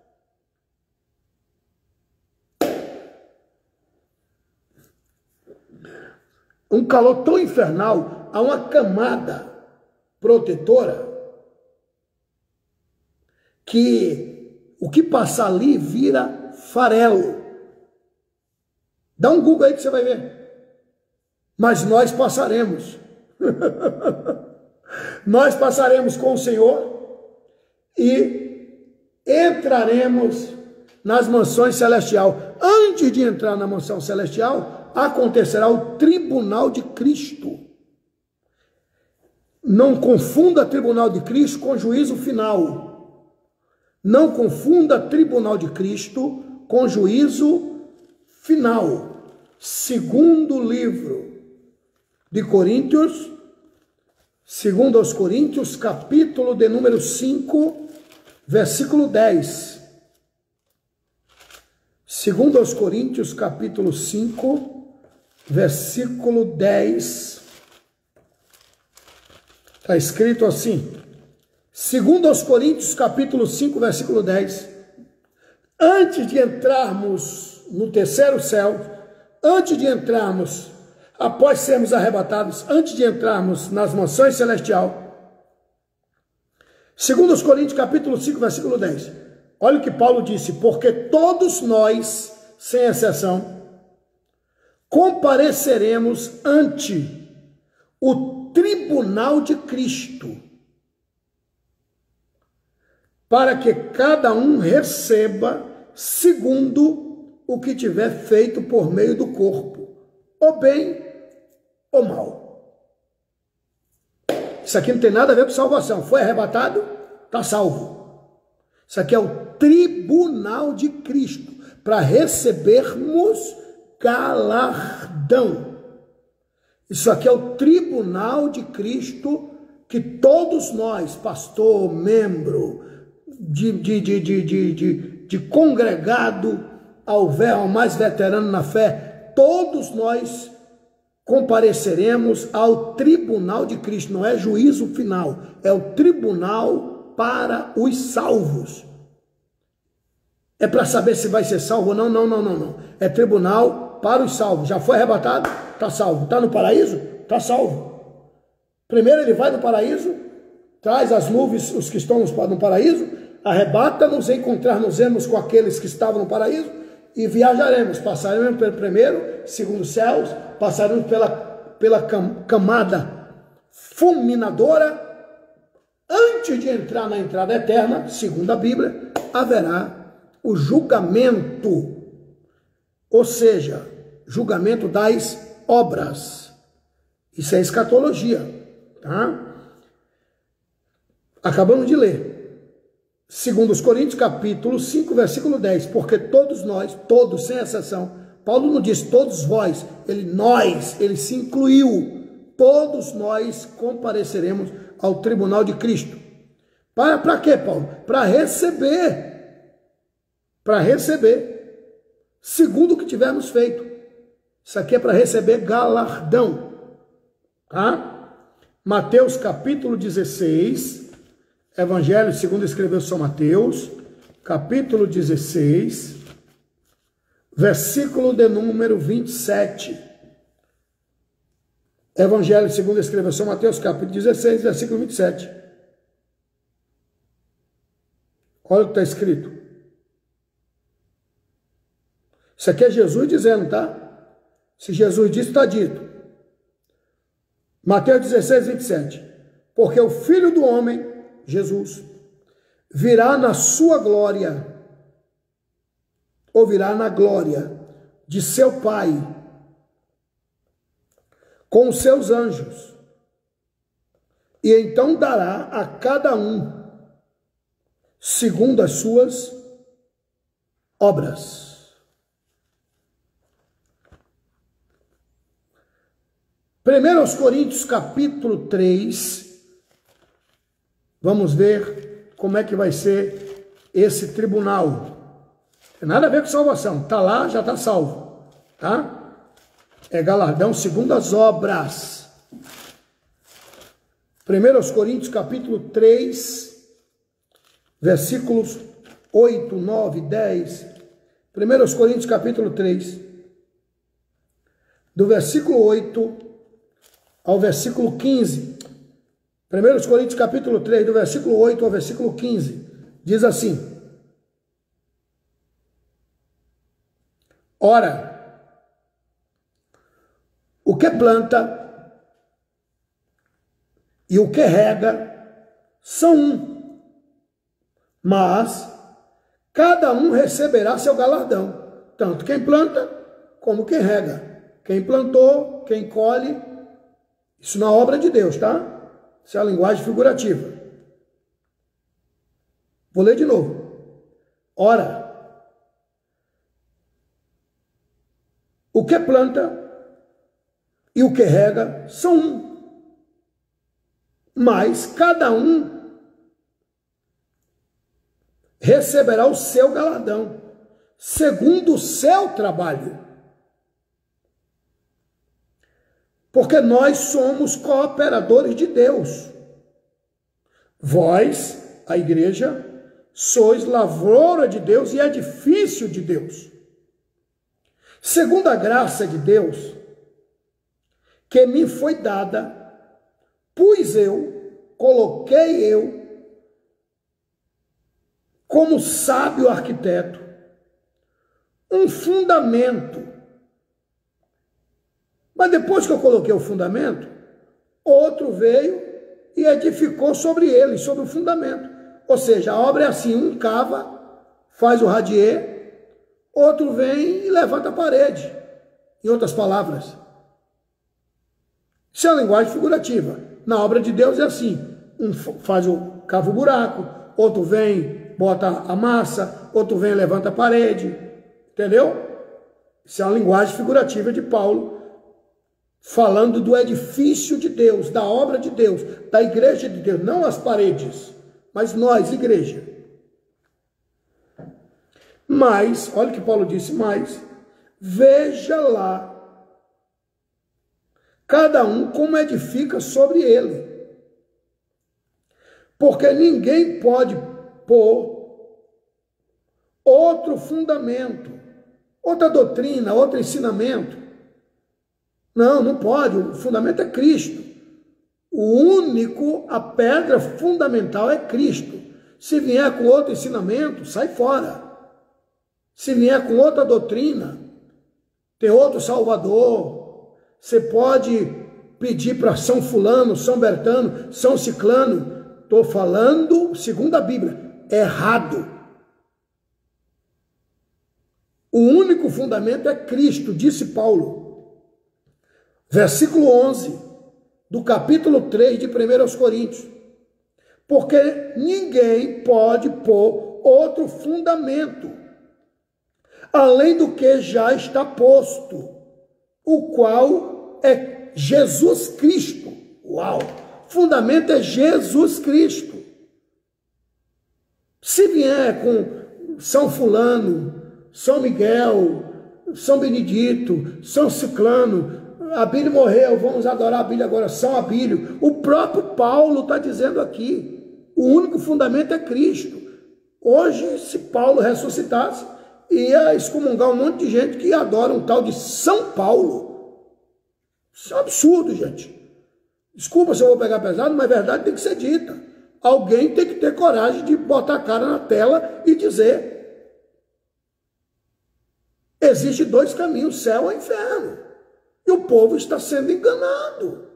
A: Um calor tão infernal, há uma camada protetora que o que passar ali vira farelo. Dá um Google aí que você vai ver. Mas nós passaremos. Nós passaremos com o Senhor e entraremos nas mansões celestiais. Antes de entrar na mansão celestial, acontecerá o tribunal de Cristo. Não confunda tribunal de Cristo com juízo final. Não confunda tribunal de Cristo com juízo final. Segundo livro de Coríntios, segundo aos Coríntios, capítulo de número cinco, versículo dez. Segundo aos Coríntios, capítulo cinco, versículo dez. Está escrito assim, segundo aos Coríntios, capítulo cinco, versículo dez. Antes de entrarmos no terceiro céu, antes de entrarmos, após sermos arrebatados, antes de entrarmos nas mansões celestiais, segundo aos Coríntios, capítulo cinco, versículo dez. Olha o que Paulo disse, porque todos nós, sem exceção, compareceremos ante o tribunal de Cristo, para que cada um receba segundo o que tiver feito por meio do corpo, ou bem ou mal. Isso aqui não tem nada a ver com salvação. Foi arrebatado, está salvo. Isso aqui é o tribunal de Cristo, para recebermos galardão. Isso aqui é o tribunal de Cristo, que todos nós, pastor, membro, de, de, de, de, de, de, de congregado, ao velho, ao mais veterano na fé, todos nós compareceremos ao tribunal de Cristo. Não é juízo final, é o tribunal para os salvos. É para saber se vai ser salvo ou não, não, não, não, não. É tribunal para os salvos. Já foi arrebatado? Está salvo. Está no paraíso? Está salvo. Primeiro ele vai no paraíso, traz as nuvens, os que estão no paraíso, arrebata-nos, encontrar-nos-emos com aqueles que estavam no paraíso e viajaremos. Passaremos pelo primeiro, segundo céus, passaremos pela, pela camada fulminadora, antes antes de entrar na entrada eterna, segundo a Bíblia, haverá o julgamento, ou seja, julgamento das obras. Isso é escatologia, tá? Acabamos de ler. Segundo os Coríntios, capítulo cinco, versículo dez. Porque todos nós, todos, sem exceção, Paulo não diz todos vós, ele nós, ele se incluiu. Todos nós compareceremos ao tribunal de Cristo. Para, para quê, Paulo? Para receber. Para receber. Segundo o que tivermos feito. Isso aqui é para receber galardão. Tá? Mateus capítulo dezesseis. Evangelho segundo escreveu São Mateus. Capítulo dezesseis. Versículo de número vinte e sete. Evangelho segundo escreveu São Mateus, capítulo dezesseis, versículo vinte e sete. Olha o que está escrito. Isso aqui é Jesus dizendo, tá? Se Jesus disse, está dito. Mateus dezesseis, vinte e sete. Porque o Filho do Homem, Jesus, virá na sua glória, ou virá na glória de seu Pai, com os seus anjos, e então dará a cada um segundo as suas obras. Primeiro aos Coríntios, capítulo três, vamos ver como é que vai ser esse tribunal. Tem nada a ver com salvação, está lá, já está salvo, tá? É galardão segundo as obras. Primeiro aos Coríntios, capítulo três, versículos oito, nove, dez. Primeiro aos Coríntios, capítulo três, do versículo oito ao versículo quinze. Primeiro aos Coríntios, capítulo três, do versículo oito ao versículo quinze. Diz assim: ora, o que planta e o que rega são um, mas cada um receberá seu galardão, tanto quem planta como quem rega. Quem plantou, quem colhe, isso na obra de Deus, tá? Isso é a linguagem figurativa. Vou ler de novo. Ora, o que planta e o que rega são um, mas cada um receberá o seu galardão, segundo o seu trabalho. Porque nós somos cooperadores de Deus. Vós, a igreja, sois lavoura de Deus e edifício de Deus. Segundo a graça de Deus, que me foi dada, pus eu, coloquei eu, como sábio arquiteto, um fundamento. Mas depois que eu coloquei o fundamento, outro veio e edificou sobre ele, sobre o fundamento. Ou seja, a obra é assim, um cava, faz o radier, outro vem e levanta a parede. Em outras palavras, isso é a linguagem figurativa. Na obra de Deus é assim, um faz o cava o buraco, outro vem, bota a massa, outro vem e levanta a parede. Entendeu? Isso é uma linguagem figurativa de Paulo, falando do edifício de Deus, da obra de Deus, da igreja de Deus, não as paredes, mas nós, igreja. Mas, olha o que Paulo disse, mas, veja lá, cada um como edifica sobre ele. Porque ninguém pode pôr outro fundamento, outra doutrina, outro ensinamento. Não, não pode. O fundamento é Cristo. O único, a pedra fundamental é Cristo. Se vier com outro ensinamento, sai fora. Se vier com outra doutrina, tem outro Salvador, você pode pedir para São Fulano, São Bertano, São Ciclano, estou falando, segundo a Bíblia, errado. O único fundamento é Cristo, disse Paulo. Versículo onze, do capítulo três de primeira aos Coríntios. Porque ninguém pode pôr outro fundamento, além do que já está posto, o qual é Jesus Cristo. Uau! Fundamento é Jesus Cristo. Se vier com São Fulano, São Miguel, São Benedito, São Ciclano, Abílio morreu, vamos adorar Abílio agora, São Abílio. O próprio Paulo está dizendo aqui, o único fundamento é Cristo. Hoje, se Paulo ressuscitasse, ia excomungar um monte de gente que adora um tal de São Paulo. Isso é um absurdo, gente. Desculpa se eu vou pegar pesado, mas a verdade tem que ser dita. Alguém tem que ter coragem de botar a cara na tela e dizer: existe dois caminhos, céu ou inferno. E o povo está sendo enganado.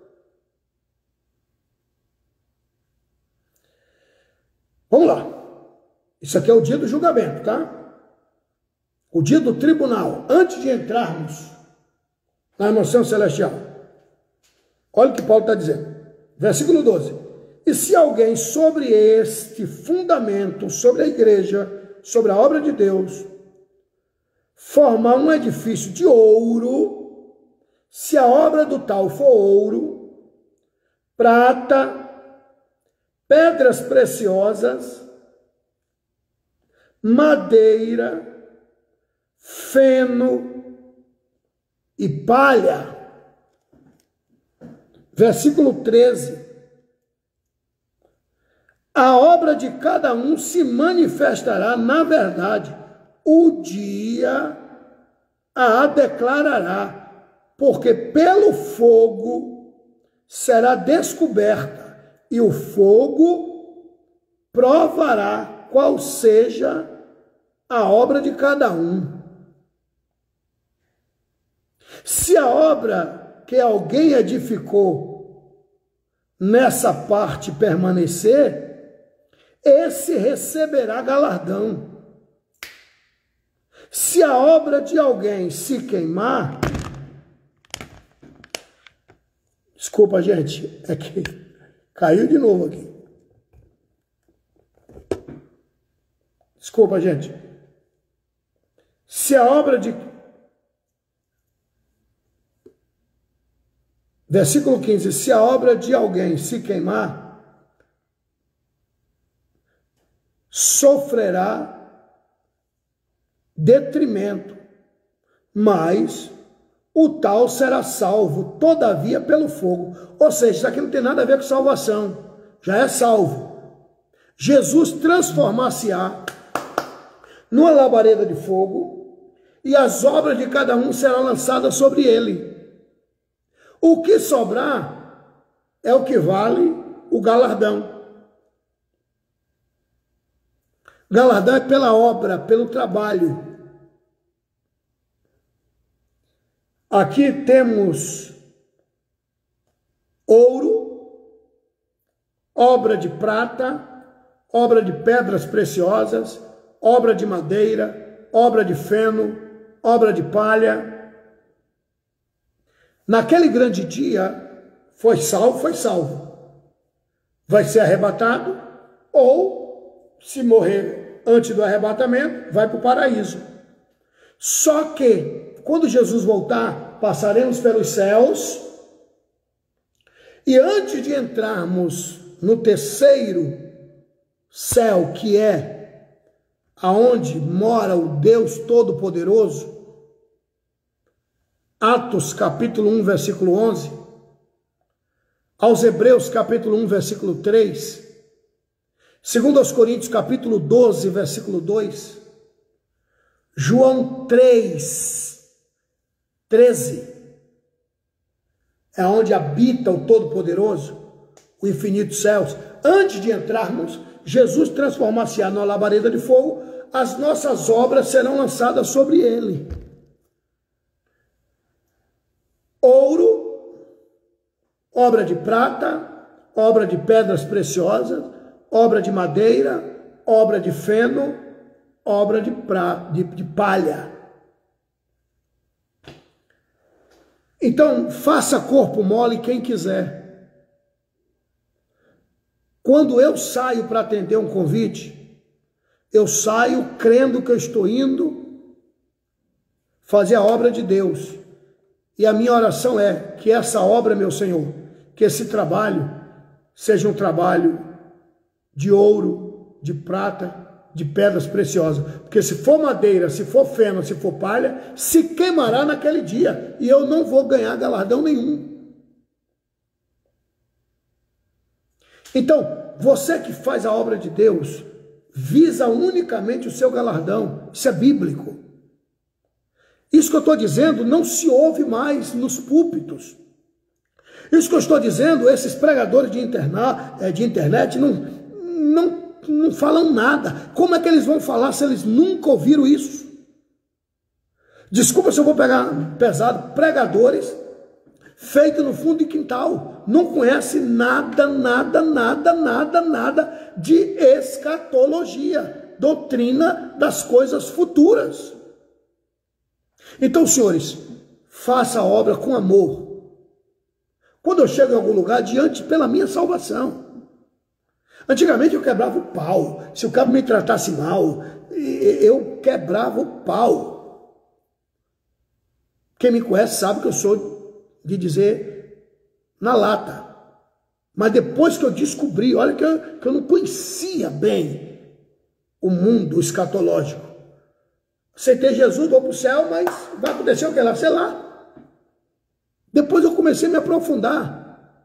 A: Vamos lá. Isso aqui é o dia do julgamento, tá? O dia do tribunal. Antes de entrarmos na emoção celestial. Olha o que Paulo está dizendo. Versículo doze. E se alguém sobre este fundamento, sobre a igreja, sobre a obra de Deus, formar um edifício de ouro, se a obra do tal for ouro, prata, pedras preciosas, madeira, feno e palha. Versículo treze. A obra de cada um se manifestará na verdade. O dia a declarará, porque pelo fogo será descoberta, e o fogo provará qual seja a obra de cada um. Se a obra que alguém edificou nessa parte permanecer, esse receberá galardão. Se a obra de alguém se queimar, desculpa, gente, é que caiu de novo aqui. Desculpa, gente. Se a obra de... Versículo quinze. Se a obra de alguém se queimar, sofrerá detrimento, mas o tal será salvo, todavia, pelo fogo. Ou seja, isso aqui não tem nada a ver com salvação, já é salvo. Jesus transformar-se-á numa labareda de fogo, e as obras de cada um serão lançadas sobre ele. O que sobrar é o que vale o galardão. Galardão é pela obra, pelo trabalho. Aqui temos ouro, obra de prata, obra de pedras preciosas, obra de madeira, obra de feno, obra de palha. Naquele grande dia, foi salvo, foi salvo. Vai ser arrebatado, ou, se morrer antes do arrebatamento, vai para o paraíso. Só que, quando Jesus voltar, passaremos pelos céus, e antes de entrarmos no terceiro céu, que é aonde mora o Deus Todo-Poderoso, Atos capítulo um, versículo onze, aos Hebreus capítulo um, versículo três, segundo aos Coríntios capítulo doze, versículo dois, João três, treze, é onde habita o Todo-Poderoso, o infinito céus. Antes de entrarmos, Jesus transformar-se-á numa labareda de fogo, as nossas obras serão lançadas sobre ele. Ouro, obra de prata, obra de pedras preciosas, obra de madeira, obra de feno, obra de, pra, de, de palha. Então, faça corpo mole quem quiser. Quando eu saio para atender um convite, eu saio crendo que eu estou indo fazer a obra de Deus. E a minha oração é que essa obra, meu Senhor, que esse trabalho seja um trabalho de ouro, de prata, de pedras preciosas. Porque se for madeira, se for feno, se for palha, se queimará naquele dia. E eu não vou ganhar galardão nenhum. Então, você que faz a obra de Deus, visa unicamente o seu galardão. Isso é bíblico. Isso que eu estou dizendo não se ouve mais nos púlpitos. Isso que eu estou dizendo, esses pregadores de, interna, de internet não, não, não falam nada. Como é que eles vão falar se eles nunca ouviram isso? Desculpa se eu vou pegar pesado. Pregadores feitos no fundo de quintal. Não conhece nada, nada, nada, nada, nada de escatologia. Doutrina das coisas futuras. Então, senhores, faça a obra com amor. Quando eu chego em algum lugar, diante pela minha salvação. Antigamente eu quebrava o pau. Se o cara me tratasse mal, eu quebrava o pau. Quem me conhece sabe que eu sou de dizer na lata. Mas depois que eu descobri, olha que eu, que eu não conhecia bem o mundo escatológico. Aceitei Jesus, vou para o céu, mas vai acontecer o que lá? Sei lá. Depois eu comecei a me aprofundar.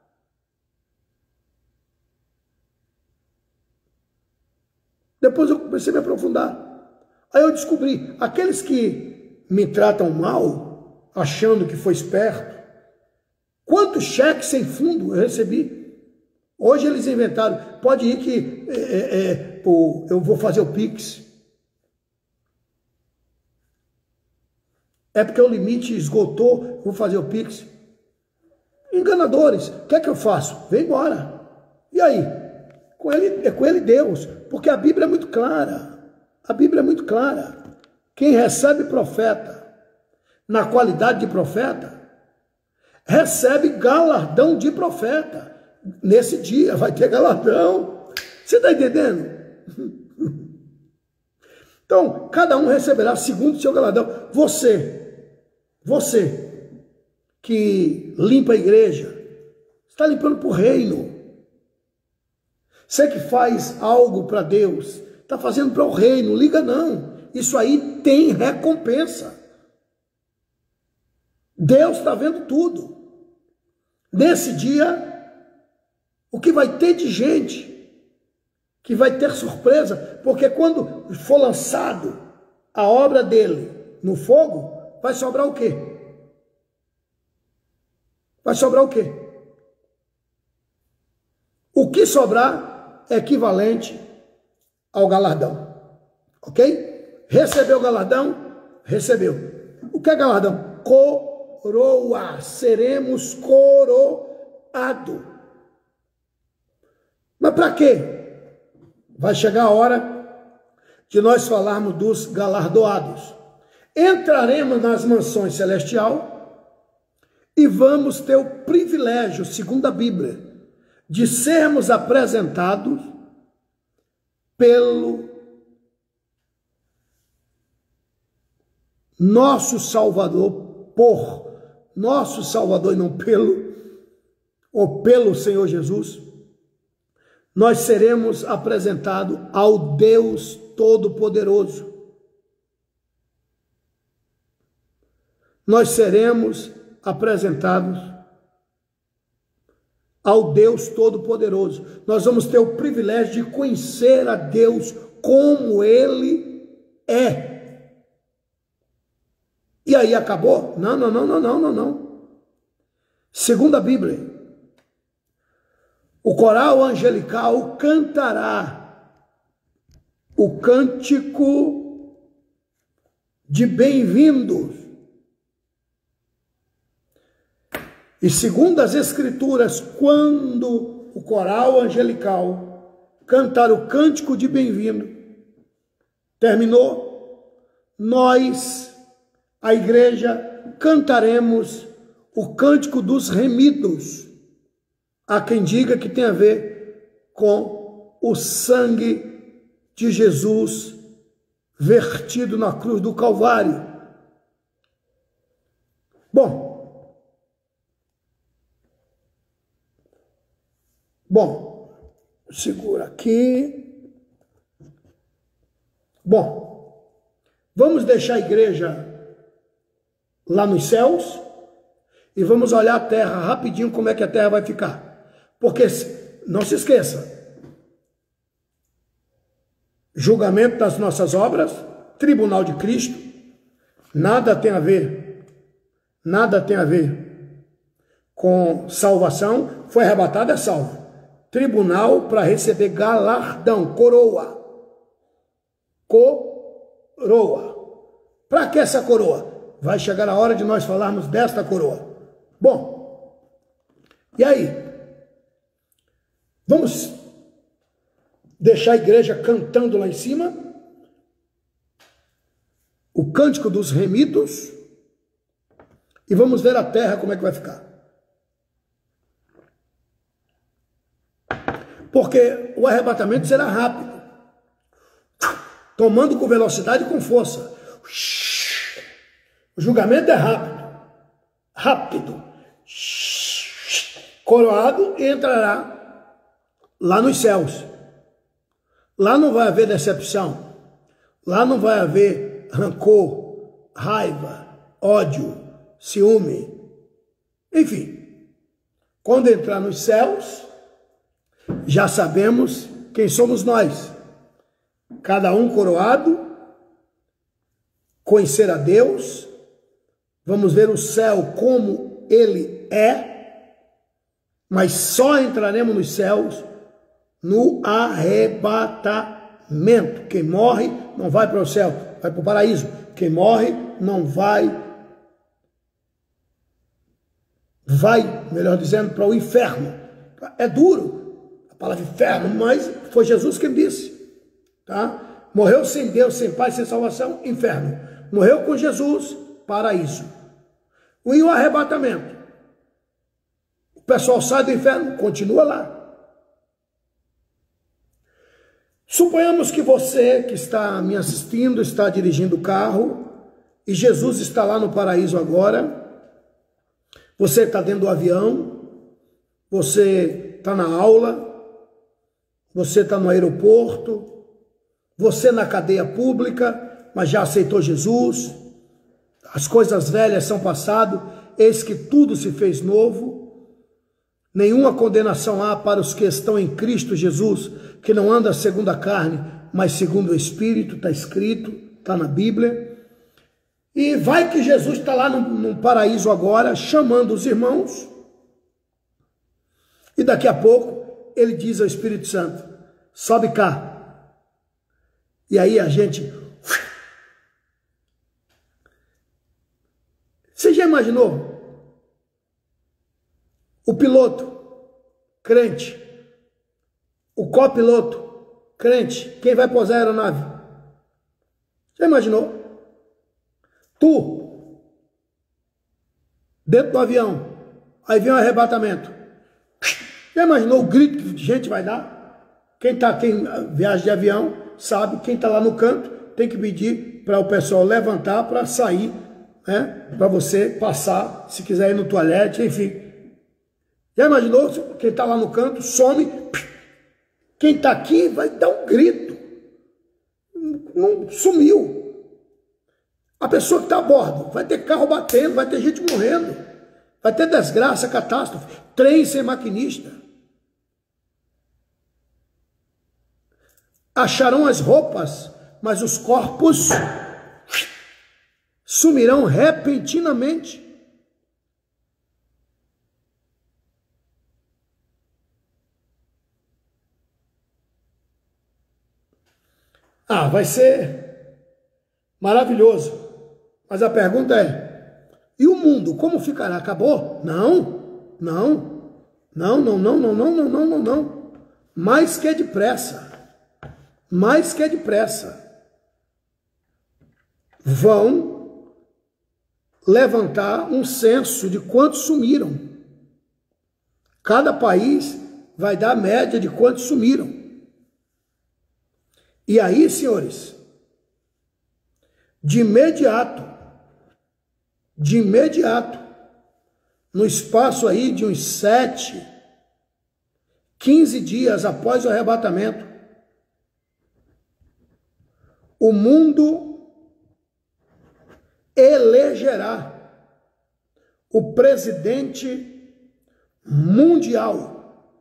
A: Depois eu comecei a me aprofundar. Aí eu descobri, aqueles que me tratam mal, achando que foi esperto, quantos cheques sem fundo eu recebi? Hoje eles inventaram, pode ir que é, é, pô, eu vou fazer o Pix. É porque o limite esgotou, vou fazer o Pix. Enganadores, o que é que eu faço? Vem embora. E aí? Com ele, é com ele Deus, porque a Bíblia é muito clara. A Bíblia é muito clara. Quem recebe profeta na qualidade de profeta, recebe galardão de profeta. Nesse dia vai ter galardão. Você está entendendo? Então, cada um receberá segundo o seu galardão. Você, você que limpa a igreja, está limpando para o reino. Você que faz algo para Deus, está fazendo para o reino, liga não. Isso aí tem recompensa. Deus está vendo tudo. Nesse dia, o que vai ter de gente que vai ter surpresa, porque quando for lançado a obra dele no fogo, vai sobrar o quê? Vai sobrar o quê? O que sobrar é equivalente ao galardão, ok? Recebeu o galardão? Recebeu. O que é galardão? Coroa, seremos coroados. Mas para quê? Vai chegar a hora de nós falarmos dos galardoados. Entraremos nas mansões celestiais e vamos ter o privilégio, segundo a Bíblia, de sermos apresentados pelo nosso Salvador, por nosso Salvador e não pelo, ou pelo Senhor Jesus. Nós seremos apresentados ao Deus Todo-Poderoso. Nós seremos apresentados ao Deus Todo-Poderoso. Nós vamos ter o privilégio de conhecer a Deus como Ele é. E aí acabou? Não, não, não, não, não, não, não. Segundo a Bíblia, o coral angelical cantará o cântico de bem-vindos. E segundo as Escrituras, quando o coral angelical cantar o cântico de bem-vindo. Terminou? Nós, a igreja, cantaremos o cântico dos remidos. Há quem diga que tem a ver com o sangue de Jesus vertido na cruz do Calvário. Bom, bom, segura aqui. Bom, vamos deixar a igreja lá nos céus e vamos olhar a terra rapidinho, como é que a terra vai ficar. Porque, não se esqueça, julgamento das nossas obras, tribunal de Cristo, nada tem a ver, nada tem a ver com salvação, foi arrebatado, é salvo. Tribunal para receber galardão, coroa, coroa. Para que essa coroa? Vai chegar a hora de nós falarmos desta coroa. Bom, e aí? Vamos deixar a igreja cantando lá em cima o cântico dos remidos e vamos ver a terra como é que vai ficar. Porque o arrebatamento será rápido, tomando com velocidade e com força. O julgamento é rápido, rápido. Coroado entrará lá nos céus. Lá não vai haver decepção. Lá não vai haver rancor, raiva, ódio, ciúme. Enfim, quando entrar nos céus, já sabemos quem somos nós. Cada um coroado, conhecer a Deus, vamos ver o céu como ele é, mas só entraremos nos céus no arrebatamento. Quem morre não vai para o céu, vai para o paraíso. Quem morre não vai, vai, melhor dizendo, para o inferno. É duro a palavra inferno, mas foi Jesus quem disse, tá? Morreu sem Deus, sem Pai, sem salvação, inferno. Morreu com Jesus, paraíso. E o arrebatamento? O pessoal sai do inferno, continua lá. Suponhamos que você que está me assistindo, está dirigindo o carro, e Jesus está lá no paraíso agora. Você está dentro do avião, você está na aula, você está no aeroporto, você na cadeia pública, mas já aceitou Jesus, as coisas velhas são passado, eis que tudo se fez novo, nenhuma condenação há para os que estão em Cristo Jesus, que não anda segundo a carne, mas segundo o Espírito, está escrito, está na Bíblia. E vai que Jesus está lá no, no paraíso agora, chamando os irmãos, e daqui a pouco ele diz ao Espírito Santo, sobe cá. E aí a gente... Você já imaginou? O piloto, crente. O copiloto, crente. Quem vai pousar a aeronave? Já imaginou? Tu, dentro do avião, aí vem um arrebatamento. Já imaginou o grito que a gente vai dar? Quem, tá, quem viaja de avião sabe, quem está lá no canto tem que pedir para o pessoal levantar para sair, né? Para você passar, se quiser ir no toalete, enfim. Já imaginou? Quem está lá no canto some, quem está aqui vai dar um grito. Não sumiu. A pessoa que está a bordo, vai ter carro batendo, vai ter gente morrendo, vai ter desgraça, catástrofe, trem sem maquinista. Acharão as roupas, mas os corpos sumirão repentinamente. Ah, vai ser maravilhoso. Mas a pergunta é, e o mundo, como ficará? Acabou? Não, não, não, não, não, não, não, não, não, não, não. mais que depressa, mais que depressa, vão levantar um censo de quantos sumiram. Cada país vai dar a média de quantos sumiram. E aí, senhores, de imediato, de imediato, no espaço aí de uns sete, quinze dias após o arrebatamento, o mundo elegerá o presidente mundial,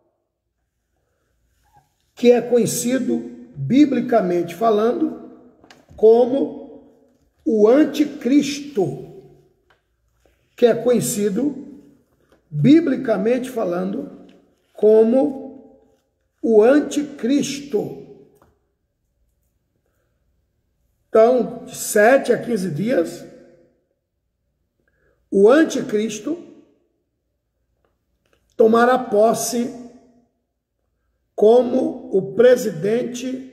A: que é conhecido, biblicamente falando, como o anticristo, que é conhecido, biblicamente falando, como o anticristo. Então, de sete a quinze dias, o anticristo tomará posse como o presidente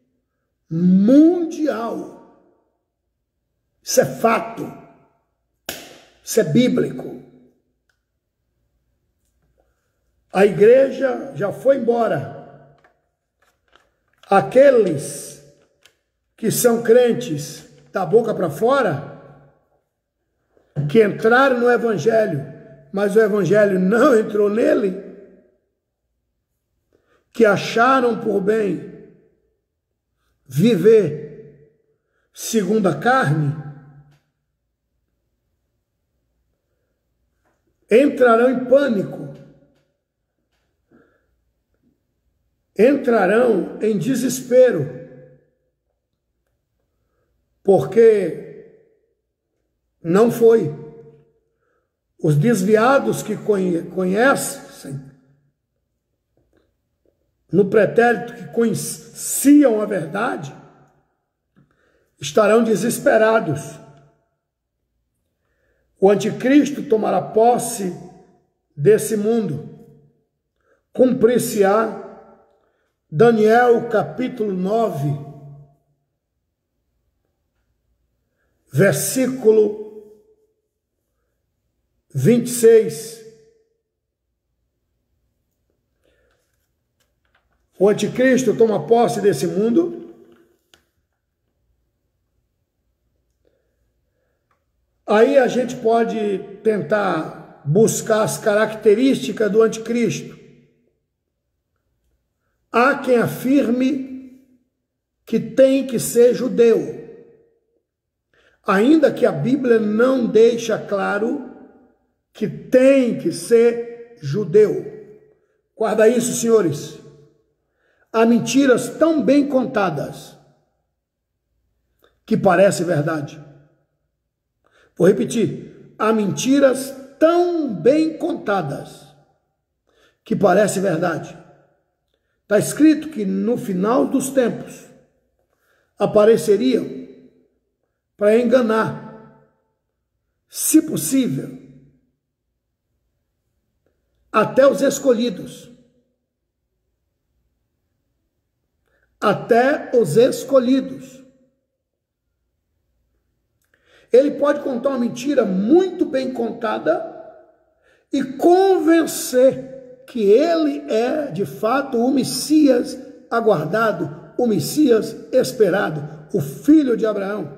A: mundial. Isso é fato. Isso é bíblico. A igreja já foi embora. Aqueles que são crentes da boca para fora, que entraram no evangelho, mas o evangelho não entrou nele, que acharam por bem viver segundo a carne, entrarão em pânico, entrarão em desespero, porque não foi. Os desviados que conhecem, no pretérito que conheciam a verdade, estarão desesperados. O anticristo tomará posse desse mundo. Cumprir-se-á Daniel capítulo nove, versículo vinte e seis. O anticristo toma posse desse mundo. Aí a gente pode tentar buscar as características do anticristo. Há quem afirme que tem que ser judeu, ainda que a Bíblia não deixa claro que tem que ser judeu. Guarda isso, senhores. Há mentiras tão bem contadas que parece verdade. Vou repetir. Há mentiras tão bem contadas que parece verdade. Está escrito que no final dos tempos apareceriam para enganar, se possível, até os escolhidos. Até os escolhidos. Ele pode contar uma mentira muito bem contada e convencer que ele é, de fato, o Messias aguardado, o Messias esperado, o filho de Abraão.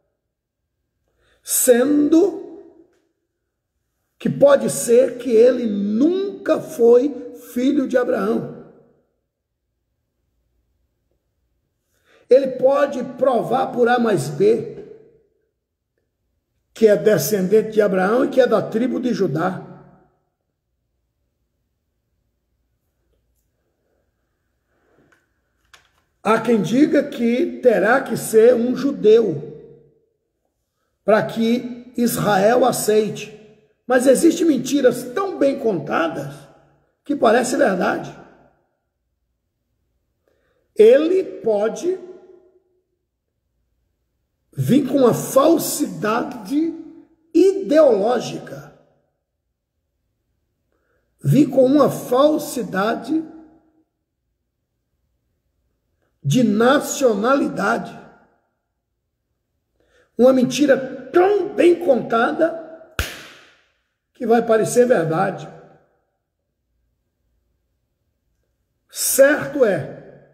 A: Sendo que pode ser que ele nunca foi filho de Abraão. Ele pode provar por A mais B que é descendente de Abraão e que é da tribo de Judá. Há quem diga que terá que ser um judeu para que Israel aceite. Mas existem mentiras tão bem contadas que parece verdade. Ele pode vir com uma falsidade ideológica. Vir com uma falsidade de nacionalidade. Uma mentira tão bem contada que vai parecer verdade. Certo é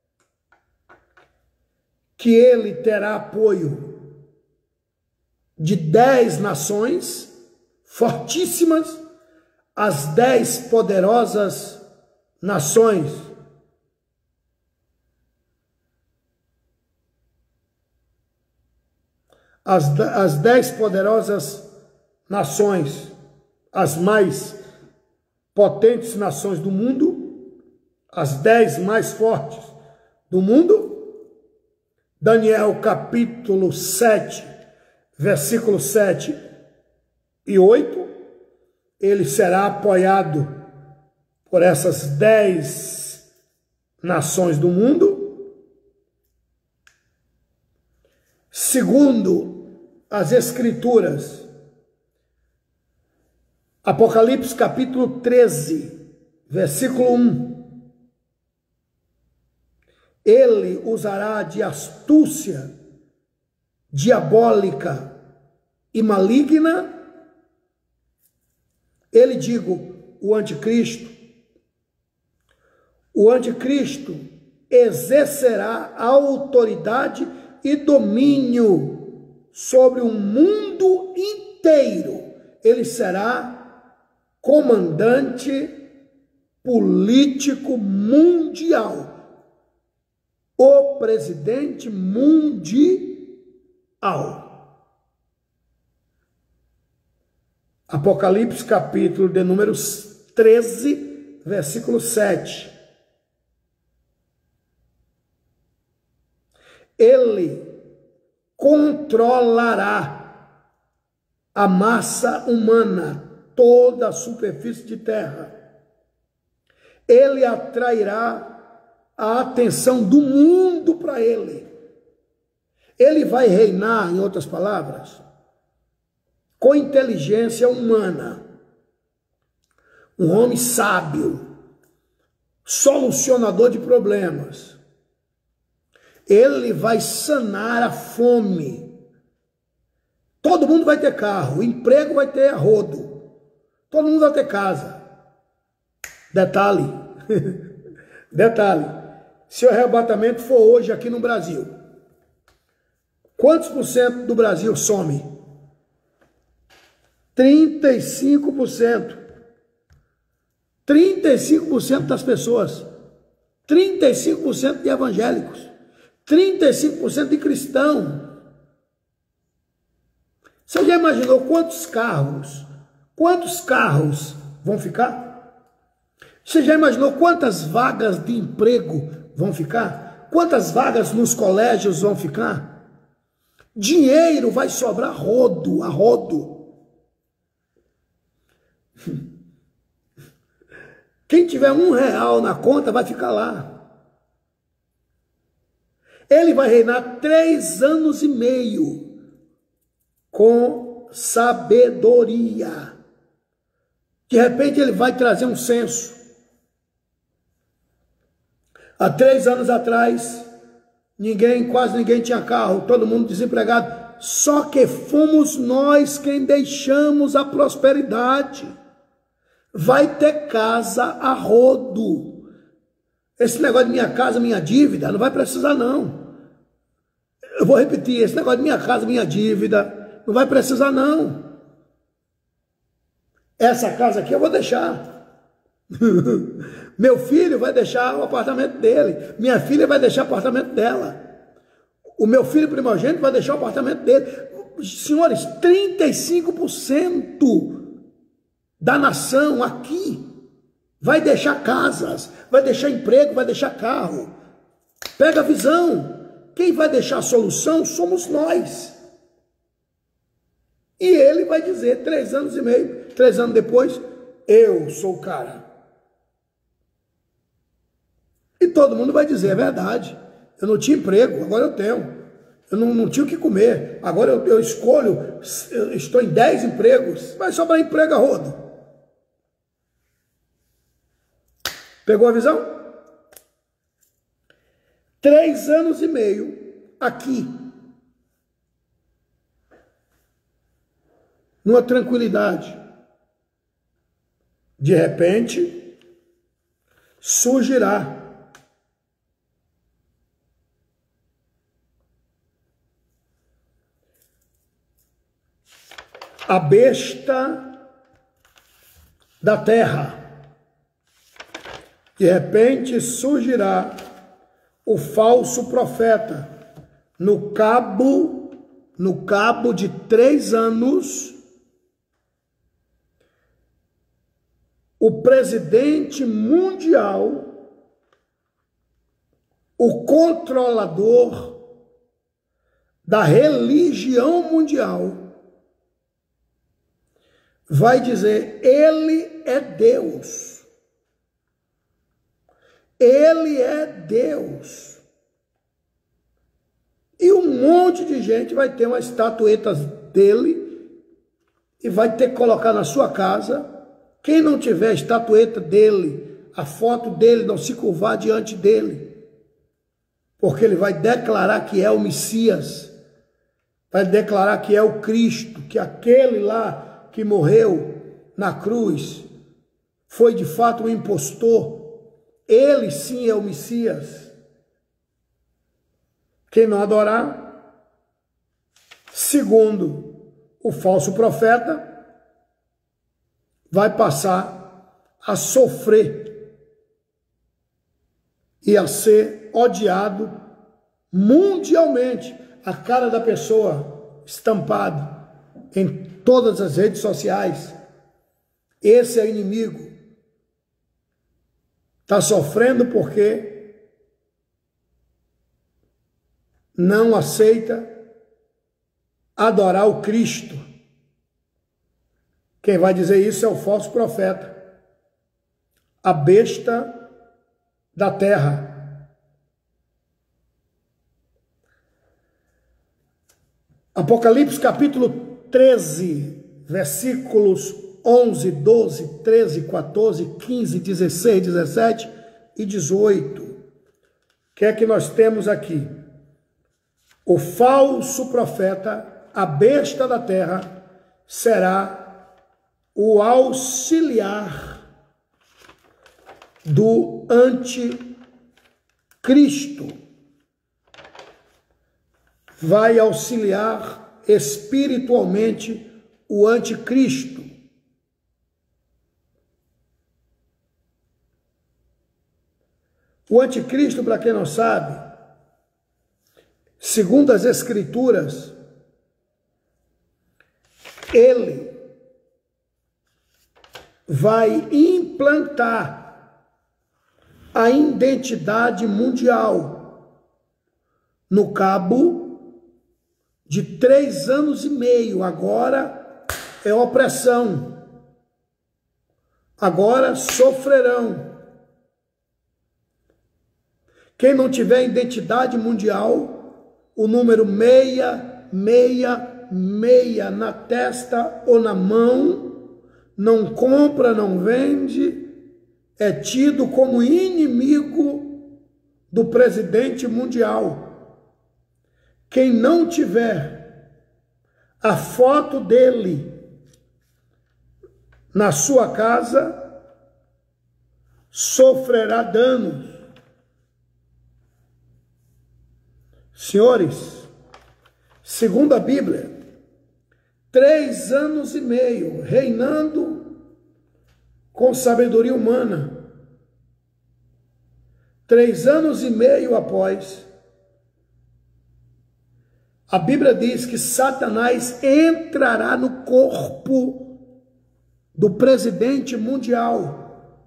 A: que ele terá apoio de dez nações fortíssimas, as dez poderosas nações. As, as dez poderosas nações, as mais potentes nações do mundo, as dez mais fortes do mundo. Daniel capítulo sete, versículo sete e oito, ele será apoiado por essas dez nações do mundo. Segundo as Escrituras, Apocalipse capítulo treze, versículo um, ele usará de astúcia diabólica e maligna. Ele, digo, o anticristo, o anticristo exercerá autoridade e domínio sobre o mundo inteiro. Ele será comandante político mundial, o presidente mundial. Apocalipse capítulo de número treze, versículo sete. Ele controlará a massa humana, toda a superfície de terra. Ele atrairá a atenção do mundo para ele. Ele vai reinar, em outras palavras, com inteligência humana. Um homem sábio, solucionador de problemas. Ele vai sanar a fome. Todo mundo vai ter carro, emprego vai ter a rodo. Todo mundo vai ter casa. Detalhe, detalhe. Se o arrebatamento for hoje aqui no Brasil, quantos por cento do Brasil some? trinta e cinco por cento. trinta e cinco por cento das pessoas. trinta e cinco por cento de evangélicos. trinta e cinco por cento de cristãos. Você já imaginou quantos carros, quantos carros vão ficar? Você já imaginou quantas vagas de emprego vão ficar? Quantas vagas nos colégios vão ficar? Dinheiro vai sobrar rodo, a rodo. Quem tiver um real na conta vai ficar lá. Ele vai reinar três anos e meio com sabedoria. De repente ele vai trazer um censo. Há três anos atrás, ninguém, quase ninguém tinha carro, todo mundo desempregado. Só que fomos nós quem deixamos a prosperidade. Vai ter casa a rodo. Esse negócio de minha casa, minha dívida, não vai precisar não. Eu vou repetir, esse negócio de minha casa, minha dívida, não vai precisar não. Essa casa aqui eu vou deixar. Meu filho vai deixar o apartamento dele. Minha filha vai deixar o apartamento dela. O meu filho primogênito vai deixar o apartamento dele. Senhores, trinta e cinco por cento da nação aqui vai deixar casas, vai deixar emprego, vai deixar carro. Pega a visão. Quem vai deixar a solução somos nós. E ele vai dizer, três anos e meio, três anos depois, eu sou o cara. E todo mundo vai dizer, é verdade. Eu não tinha emprego, agora eu tenho. Eu não, não tinha o que comer. Agora eu, eu escolho, eu estou em dez empregos. Vai sobrar emprego a rodo. Pegou a visão? três anos e meio aqui, numa tranquilidade. De repente, surgirá a besta da terra. De repente surgirá o falso profeta. No cabo, no cabo de três anos, o presidente mundial, o controlador da religião mundial, vai dizer: ele é Deus. Ele é Deus. E um monte de gente vai ter uma estatueta dele e vai ter que colocar na sua casa. Quem não tiver a estatueta dele, a foto dele, não se curvar diante dele, porque ele vai declarar que é o Messias, vai declarar que é o Cristo, que aquele lá que morreu na cruz foi de fato um impostor. Ele sim é o Messias. Quem não adorar, segundo o falso profeta, vai passar a sofrer e a ser odiado mundialmente. A cara da pessoa estampada em todas as redes sociais. Esse é o inimigo. Está sofrendo porque não aceita adorar o Cristo. Quem vai dizer isso é o falso profeta, a besta da terra. Apocalipse capítulo treze, versículos onze, doze, treze, quatorze, quinze, dezesseis, dezessete e dezoito. O que é que nós temos aqui? O falso profeta, a besta da terra, será o auxiliar do anticristo. Vai auxiliar espiritualmente o anticristo. O anticristo, para quem não sabe, segundo as escrituras, ele vai implantar a identidade mundial no cabo de três anos e meio. Agora é opressão. Agora sofrerão. Quem não tiver identidade mundial, o número meia, meia, meia na testa ou na mão, não compra, não vende, é tido como inimigo do presidente mundial. Quem não tiver a foto dele na sua casa, sofrerá danos. Senhores, segundo a Bíblia, três anos e meio reinando com sabedoria humana. Três anos e meio após, a Bíblia diz que Satanás entrará no corpo do presidente mundial.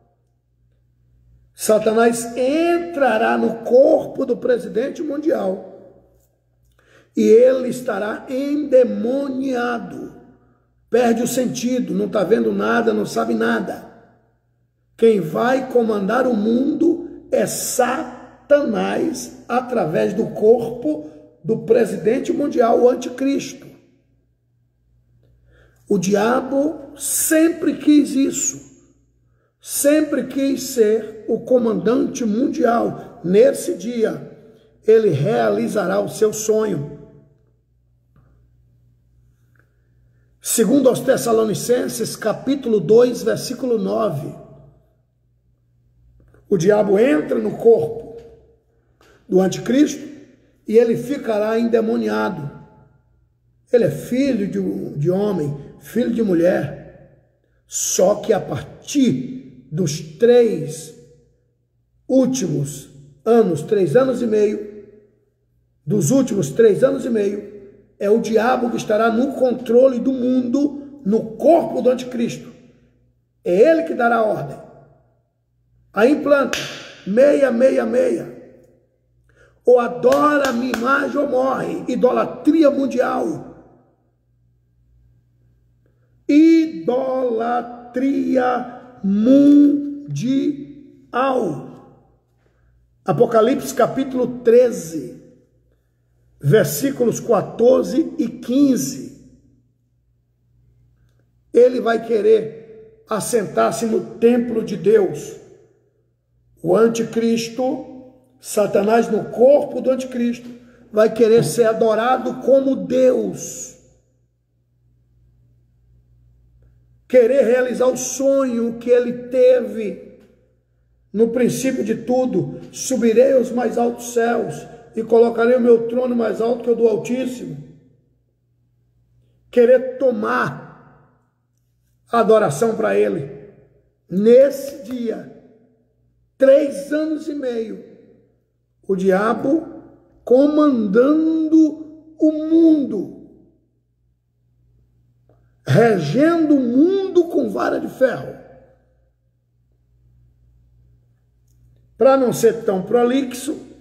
A: Satanás entrará no corpo do presidente mundial. E ele estará endemoniado, perde o sentido, não está vendo nada, não sabe nada. Quem vai comandar o mundo é Satanás, através do corpo do presidente mundial, o anticristo. O diabo sempre quis isso, sempre quis ser o comandante mundial. Nesse dia, ele realizará o seu sonho. Segundo aos Tessalonicenses, capítulo dois, versículo nove. O diabo entra no corpo do anticristo e ele ficará endemoniado. Ele é filho de, de homem, filho de mulher. Só que a partir dos três últimos anos, três anos e meio, dos últimos três anos e meio, é o diabo que estará no controle do mundo, no corpo do anticristo. É ele que dará a ordem. Aí implanta, meia, meia, meia. Ou adora a minha imagem ou morre. Idolatria mundial. Idolatria mundial. Apocalipse capítulo treze. Versículos quatorze e quinze. Ele vai querer assentar-se no templo de Deus. O anticristo, Satanás no corpo do anticristo, vai querer ser adorado como Deus. Querer realizar o sonho que ele teve no princípio de tudo. Subirei aos mais altos céus e colocarei o meu trono mais alto que o do Altíssimo. Querer tomar a adoração para ele. Nesse dia, três anos e meio, o diabo comandando o mundo, regendo o mundo com vara de ferro. Para não ser tão prolixo,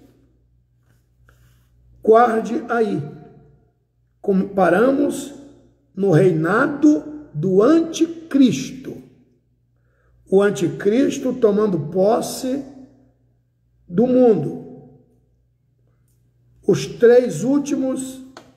A: guarde aí. Comparamos no reinado do anticristo. O anticristo tomando posse do mundo. Os três últimos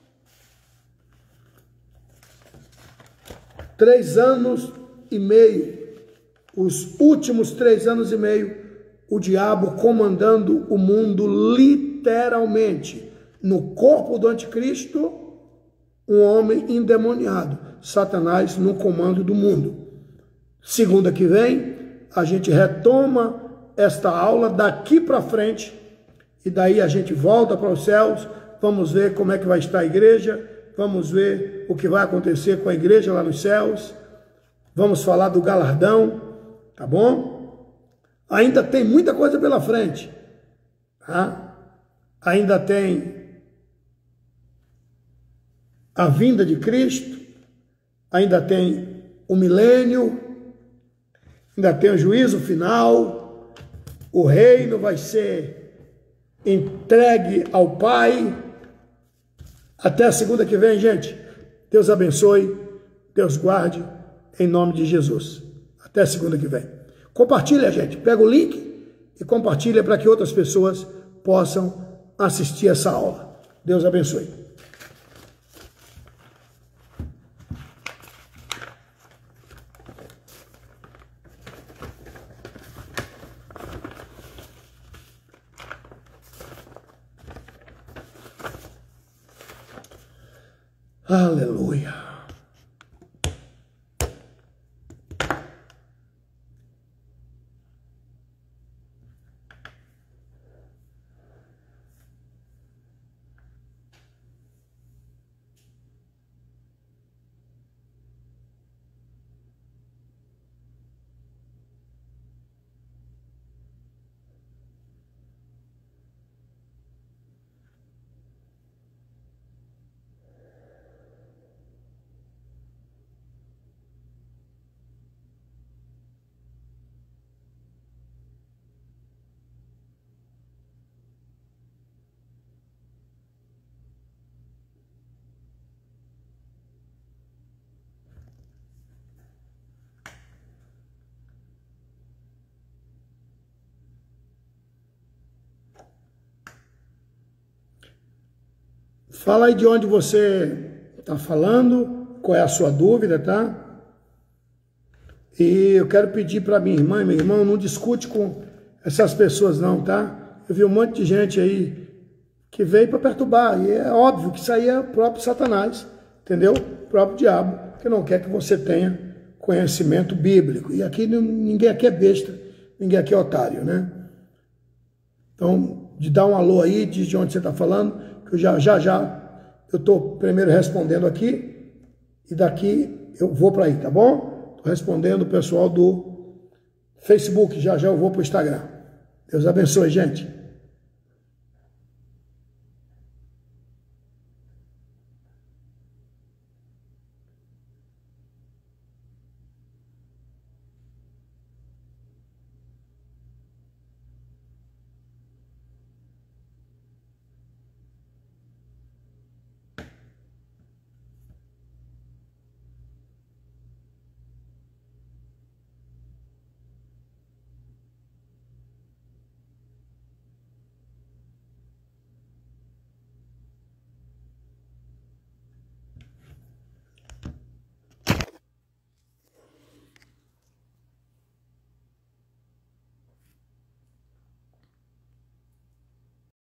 A: três anos e meio, os últimos três anos e meio, o diabo comandando o mundo literalmente. No corpo do anticristo, um homem endemoniado, Satanás no comando do mundo. Segunda que vem, a gente retoma esta aula daqui para frente, e daí a gente volta para os céus, vamos ver como é que vai estar a igreja, vamos ver o que vai acontecer com a igreja lá nos céus, vamos falar do galardão, tá bom? Ainda tem muita coisa pela frente, tá? Ainda tem a vinda de Cristo, ainda tem o milênio, ainda tem o juízo final, o reino vai ser entregue ao Pai. Até a segunda que vem, gente. Deus abençoe, Deus guarde, em nome de Jesus. Até a segunda que vem. Compartilha, gente. Pega o link e compartilha para que outras pessoas possam assistir essa aula. Deus abençoe. Aleluia. Fala aí de onde você está falando, qual é a sua dúvida, tá? E eu quero pedir para minha irmã e meu irmão, não discute com essas pessoas não, tá? Eu vi um monte de gente aí que veio para perturbar. E é óbvio que isso aí é o próprio Satanás, entendeu? O próprio diabo, que não quer que você tenha conhecimento bíblico. E aqui ninguém aqui é besta, ninguém aqui é otário, né? Então, de dar um alô aí, diz de onde você está falando, que eu já, já, já, eu estou primeiro respondendo aqui, e daqui eu vou para aí, tá bom? Estou respondendo o pessoal do Facebook, já já eu vou para o Instagram. Deus abençoe, gente.